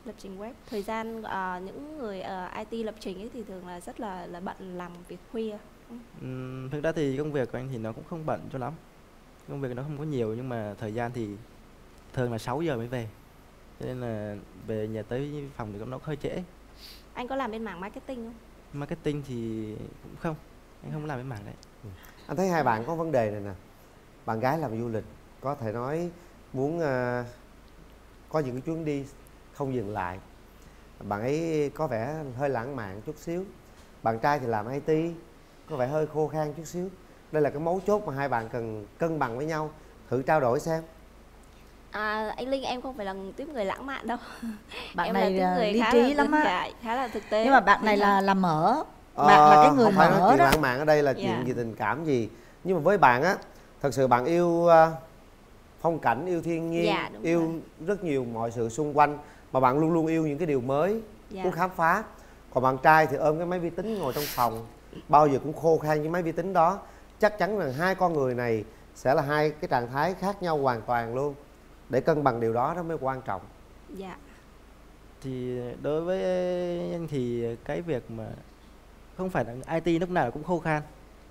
Lập trình web. Thời gian ờ, những người ờ, i tê lập trình ấy thì thường là rất là là bận làm việc khuya. Ừm, thực ra thì công việc của anh thì nó cũng không bận cho lắm, công việc nó không có nhiều, nhưng mà thời gian thì thường là sáu giờ mới về, cho nên là về nhà tới phòng thì nó hơi trễ. Anh có làm bên mảng marketing không? Marketing thì cũng không, anh không làm bên mảng đấy. Anh thấy hai bạn có vấn đề này nè. Bạn gái làm du lịch có thể nói muốn uh, có những cái chuyến đi không dừng lại. Bạn ấy có vẻ hơi lãng mạn chút xíu. Bạn trai thì làm i tê, có vẻ hơi khô khan chút xíu. Đây là cái mấu chốt mà hai bạn cần cân bằng với nhau. Thử trao đổi xem. À, anh Linh, em không phải là tiếp người lãng mạn đâu. Bạn em này là lý khá trí là lắm á. dại, khá là thực tế. Nhưng mà bạn này là là mở. Ờ, Bạn là cái người không phải mở nói chuyện đó. lãng mạn ở đây là chuyện Dạ. gì, tình cảm gì. Nhưng mà với bạn á, thật sự bạn yêu uh, phong cảnh, yêu thiên nhiên, Dạ, đúng yêu rồi. rất nhiều mọi sự xung quanh. Mà bạn luôn luôn yêu những cái điều mới, Dạ. muốn khám phá. Còn bạn trai thì ôm cái máy vi tính ngồi trong phòng, bao giờ cũng khô khan với máy vi tính đó. Chắc chắn rằng hai con người này sẽ là hai cái trạng thái khác nhau hoàn toàn luôn. Để cân bằng điều đó đó mới quan trọng. Dạ. Thì đối với anh thì cái việc mà không phải là i tê lúc nào cũng khô khan,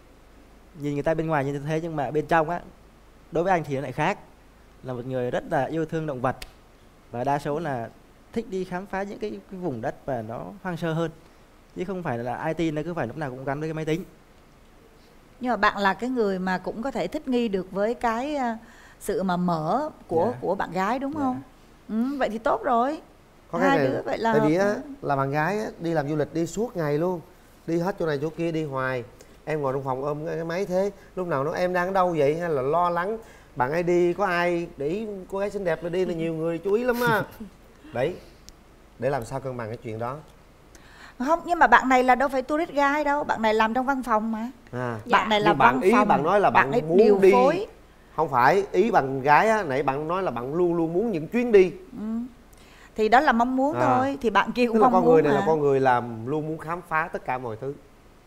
nhìn người ta bên ngoài như thế nhưng mà bên trong á, đối với anh thì nó lại khác. Là một người rất là yêu thương động vật và đa số là thích đi khám phá những cái, cái vùng đất và nó hoang sơ hơn, chứ không phải là i tê nó cứ phải lúc nào cũng gắn với cái máy tính. Nhưng mà bạn là cái người mà cũng có thể thích nghi được với cái uh, sự mà mở của Dạ. của bạn gái đúng không? Ừ, vậy thì tốt rồi. Có Hai cái này, đứa vậy là tại vì hợp á, đó. là bạn gái á, đi làm du lịch đi suốt ngày luôn, đi hết chỗ này chỗ kia đi hoài. Em ngồi trong phòng ôm cái máy thế, lúc nào nó em đang ở đâu vậy, hay là lo lắng bạn ấy đi có ai để ý cô gái xinh đẹp là đi là nhiều người chú ý lắm á. Đấy, để làm sao cân bằng cái chuyện đó. Không, nhưng mà bạn này là đâu phải tourist guide đâu, bạn này làm trong văn phòng mà. À. Bạn này là Nhưng bạn văn ý phòng, bạn nói là bạn, bạn ấy muốn điều đi phối. không phải ý bạn gái á, nãy bạn nói là bạn luôn luôn muốn những chuyến đi. Ừ. Thì đó là mong muốn À. thôi, thì bạn kia cũng Tức là mong con muốn người này mà. là con người làm luôn muốn khám phá tất cả mọi thứ.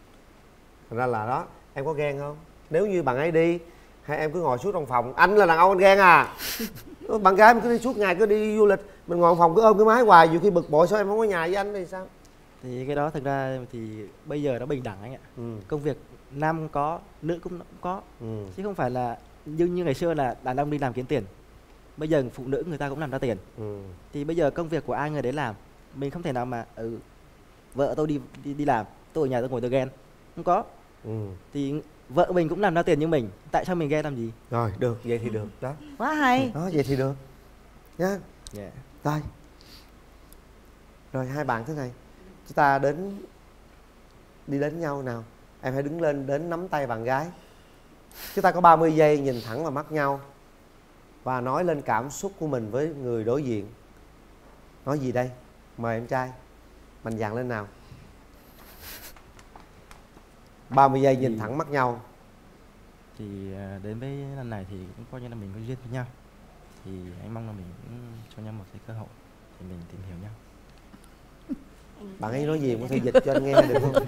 Thành ra là đó, em có ghen không? Nếu như bạn ấy đi hay em cứ ngồi suốt trong phòng, anh là đàn ông anh ghen à? Bạn gái mình cứ đi suốt ngày cứ đi du lịch, mình ngồi trong phòng cứ ôm cái máy hoài, nhiều khi bực bội sao em không có nhà với anh thì sao? Thì cái đó thực ra thì bây giờ nó bình đẳng anh ạ. Ừ. Công việc nam cũng có, nữ cũng cũng có, Ừ. chứ không phải là như như ngày xưa là đàn ông đi làm kiếm tiền. Bây giờ phụ nữ người ta cũng làm ra tiền. Ừ. Thì bây giờ công việc của ai người đấy làm, mình không thể nào mà ừ, vợ tôi đi đi, đi làm, tôi ở nhà tôi ngồi tôi ghen, không có. Ừ. Thì vợ mình cũng làm ra tiền như mình, tại sao mình ghen làm gì? Rồi được, vậy thì được đó. Quá hay. Đó, vậy thì được nhá. Yeah. Rồi. Rồi hai bạn thế này, chúng ta đến đi đến nhau nào. Em hãy đứng lên đến nắm tay bạn gái. Chúng ta có ba mươi giây nhìn thẳng vào mắt nhau và nói lên cảm xúc của mình với người đối diện. Nói gì đây? Mời em trai mạnh dạn lên nào. ba mươi giây nhìn Thì- thẳng mắt nhau. Thì à, đến với lần này thì cũng coi như là mình có duyên với nhau. Thì anh mong là mình cũng cho nhau một cái cơ hội để mình tìm hiểu nhau. Bạn ấy nói gì có thể dịch cho anh nghe được không?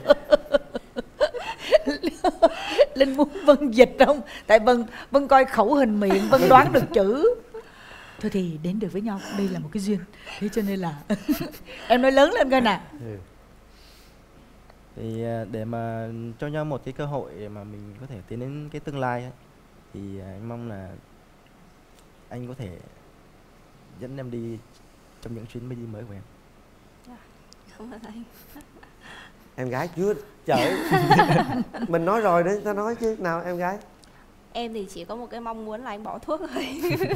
Linh muốn Vân dịch không? Tại Vân Vân coi khẩu hình miệng, Vân đoán được chữ. Thôi thì đến được với nhau, đây là một cái duyên. Thế cho nên là em nói lớn lên coi nè. Ừ. Thì à, để mà cho nhau một cái cơ hội để mà mình có thể tiến đến cái tương lai ấy, thì à, anh mong là anh có thể dẫn em đi trong những chuyến đi mới của em. Cảm ơn anh. Em gái chưa trời. Mình nói rồi đấy, ta nói chứ nào em gái. Em thì chỉ có một cái mong muốn là anh bỏ thuốc thôi.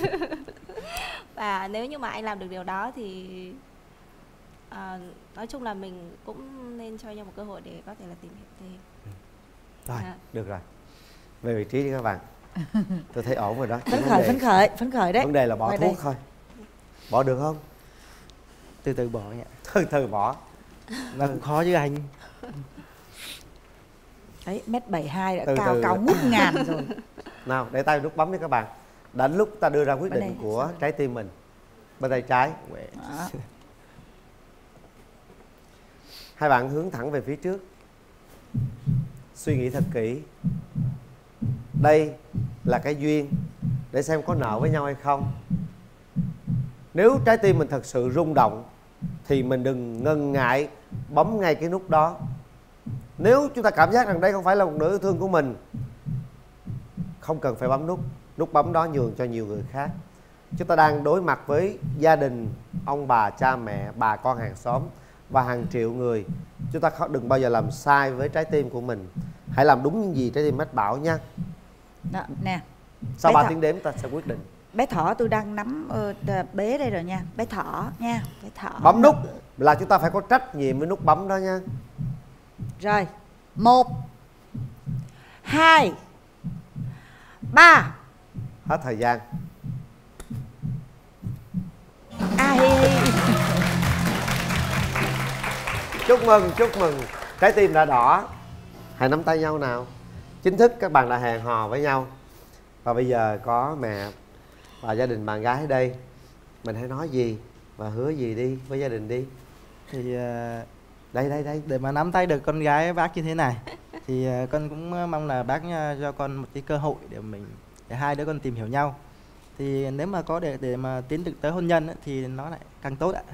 Và nếu như mà anh làm được điều đó thì à, nói chung là mình cũng nên cho nhau một cơ hội để có thể là tìm hiểu thêm. Rồi, Dạ. được rồi. Về vị trí đi các bạn. Tôi thấy ổn rồi đó. Chỉ Phấn vấn khởi, đề- phấn khởi, phấn khởi đấy. Vấn đề là bỏ Ngoài thuốc đây. thôi. Bỏ được không? Từ từ bỏ anh ạ. Từ từ bỏ. Nó cũng khó chứ anh. Đấy, mét bảy hai đã Từ cao từ. cao ngút ngàn rồi. Nào, để tay nút bấm đi các bạn. Đến lúc ta đưa ra quyết Bên định đây. của trái tim mình. Bên tay trái. Đó. Hai bạn hướng thẳng về phía trước. Suy nghĩ thật kỹ. Đây là cái duyên để xem có nợ với nhau hay không. Nếu trái tim mình thật sự rung động thì mình đừng ngần ngại bấm ngay cái nút đó. Nếu chúng ta cảm giác rằng đây không phải là một nửa yêu thương của mình, không cần phải bấm nút. Nút bấm đó nhường cho nhiều người khác. Chúng ta đang đối mặt với gia đình, ông bà, cha mẹ, bà con hàng xóm và hàng triệu người. Chúng ta đừng bao giờ làm sai với trái tim của mình. Hãy làm đúng những gì trái tim mách bảo nha. Đó, nè. Sau ba Thỏ, tiếng đếm ta sẽ quyết định. Bé Thỏ tôi đang nắm uh, bế đây rồi nha. Bé Thỏ nha. Bé Thỏ. Bấm nút là chúng ta phải có trách nhiệm với nút bấm đó nha. Rồi. Một, hai, ba. Hết thời gian. Ai? Chúc mừng, chúc mừng. Trái tim đã đỏ. Hãy nắm tay nhau nào. Chính thức các bạn đã hẹn hò với nhau. Và bây giờ có mẹ và gia đình bạn gái ở đây. Mình hãy nói gì và hứa gì đi với gia đình đi. Thì uh, đây đây đây để mà nắm tay được con gái bác như thế này thì uh, con cũng mong là bác uh, cho con một cái cơ hội để mình để hai đứa con tìm hiểu nhau. Thì nếu mà có để để mà tiến được tới hôn nhân ấy, thì nó lại càng tốt ạ.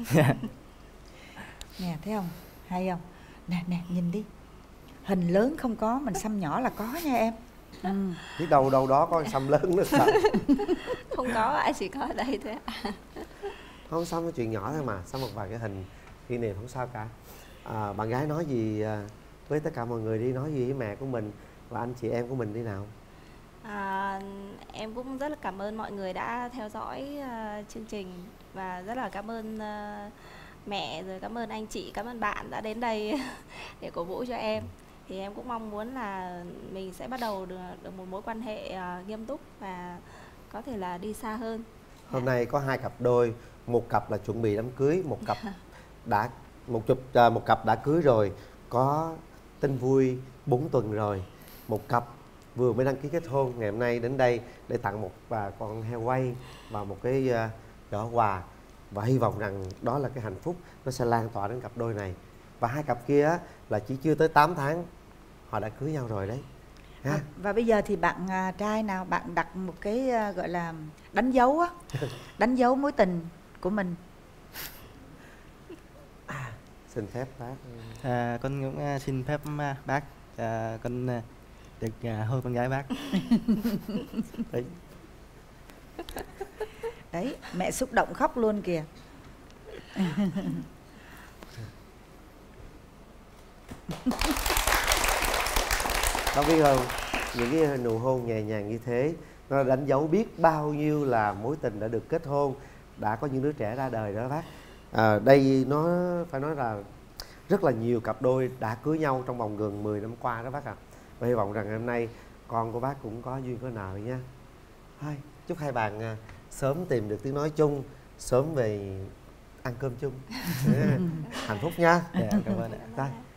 Nè thấy không? Hay không? Nè nè nhìn đi. Hình lớn không có, mình xăm nhỏ là có nha em. Ừ. Biết đâu đâu đó có xăm lớn nữa sao? Không có ạ, chỉ có ở đây thôi ạ. Không, xăm cái chuyện nhỏ thôi mà, xăm một vài cái hình kỷ niệm không sao cả. À, bạn gái nói gì với tất cả mọi người đi, nói gì với mẹ của mình và anh chị em của mình đi nào. À, em cũng rất là cảm ơn mọi người đã theo dõi uh, chương trình và rất là cảm ơn uh, mẹ, rồi cảm ơn anh chị, cảm ơn bạn đã đến đây để cổ vũ cho em. Thì em cũng mong muốn là mình sẽ bắt đầu được, được một mối quan hệ uh, nghiêm túc và có thể là đi xa hơn. Hôm nay có hai cặp đôi, một cặp là chuẩn bị đám cưới, một cặp đã một chụp uh, một cặp đã cưới rồi, có tin vui bốn tuần rồi, một cặp vừa mới đăng ký kết hôn ngày hôm nay đến đây để tặng một và con heo quay và một cái uh, giỏ quà, và hy vọng rằng đó là cái hạnh phúc nó sẽ lan tỏa đến cặp đôi này. Và hai cặp kia á, là chỉ chưa tới tám tháng họ đã cưới nhau rồi đấy ha. À, và bây giờ thì bạn uh, trai nào bạn đặt một cái uh, gọi là đánh dấu á, đánh dấu mối tình của mình. À, xin phép bác. À, con cũng uh, xin phép uh, bác uh, con uh, được uh, hôn con gái bác. Đấy. Đấy, mẹ xúc động khóc luôn kìa. Có biết không, những cái nụ hôn nhẹ nhàng như thế nó đánh dấu biết bao nhiêu là mối tình đã được kết hôn, đã có những đứa trẻ ra đời đó bác. À, đây nó phải nói là rất là nhiều cặp đôi đã cưới nhau trong vòng gần mười năm qua đó bác ạ. À. Và hy vọng rằng hôm nay con của bác cũng có duyên có nợ nha. Thôi, chúc hai bạn sớm tìm được tiếng nói chung, sớm về ăn cơm chung. Hạnh phúc nha. Dạ, cảm ơn ạ. Đây.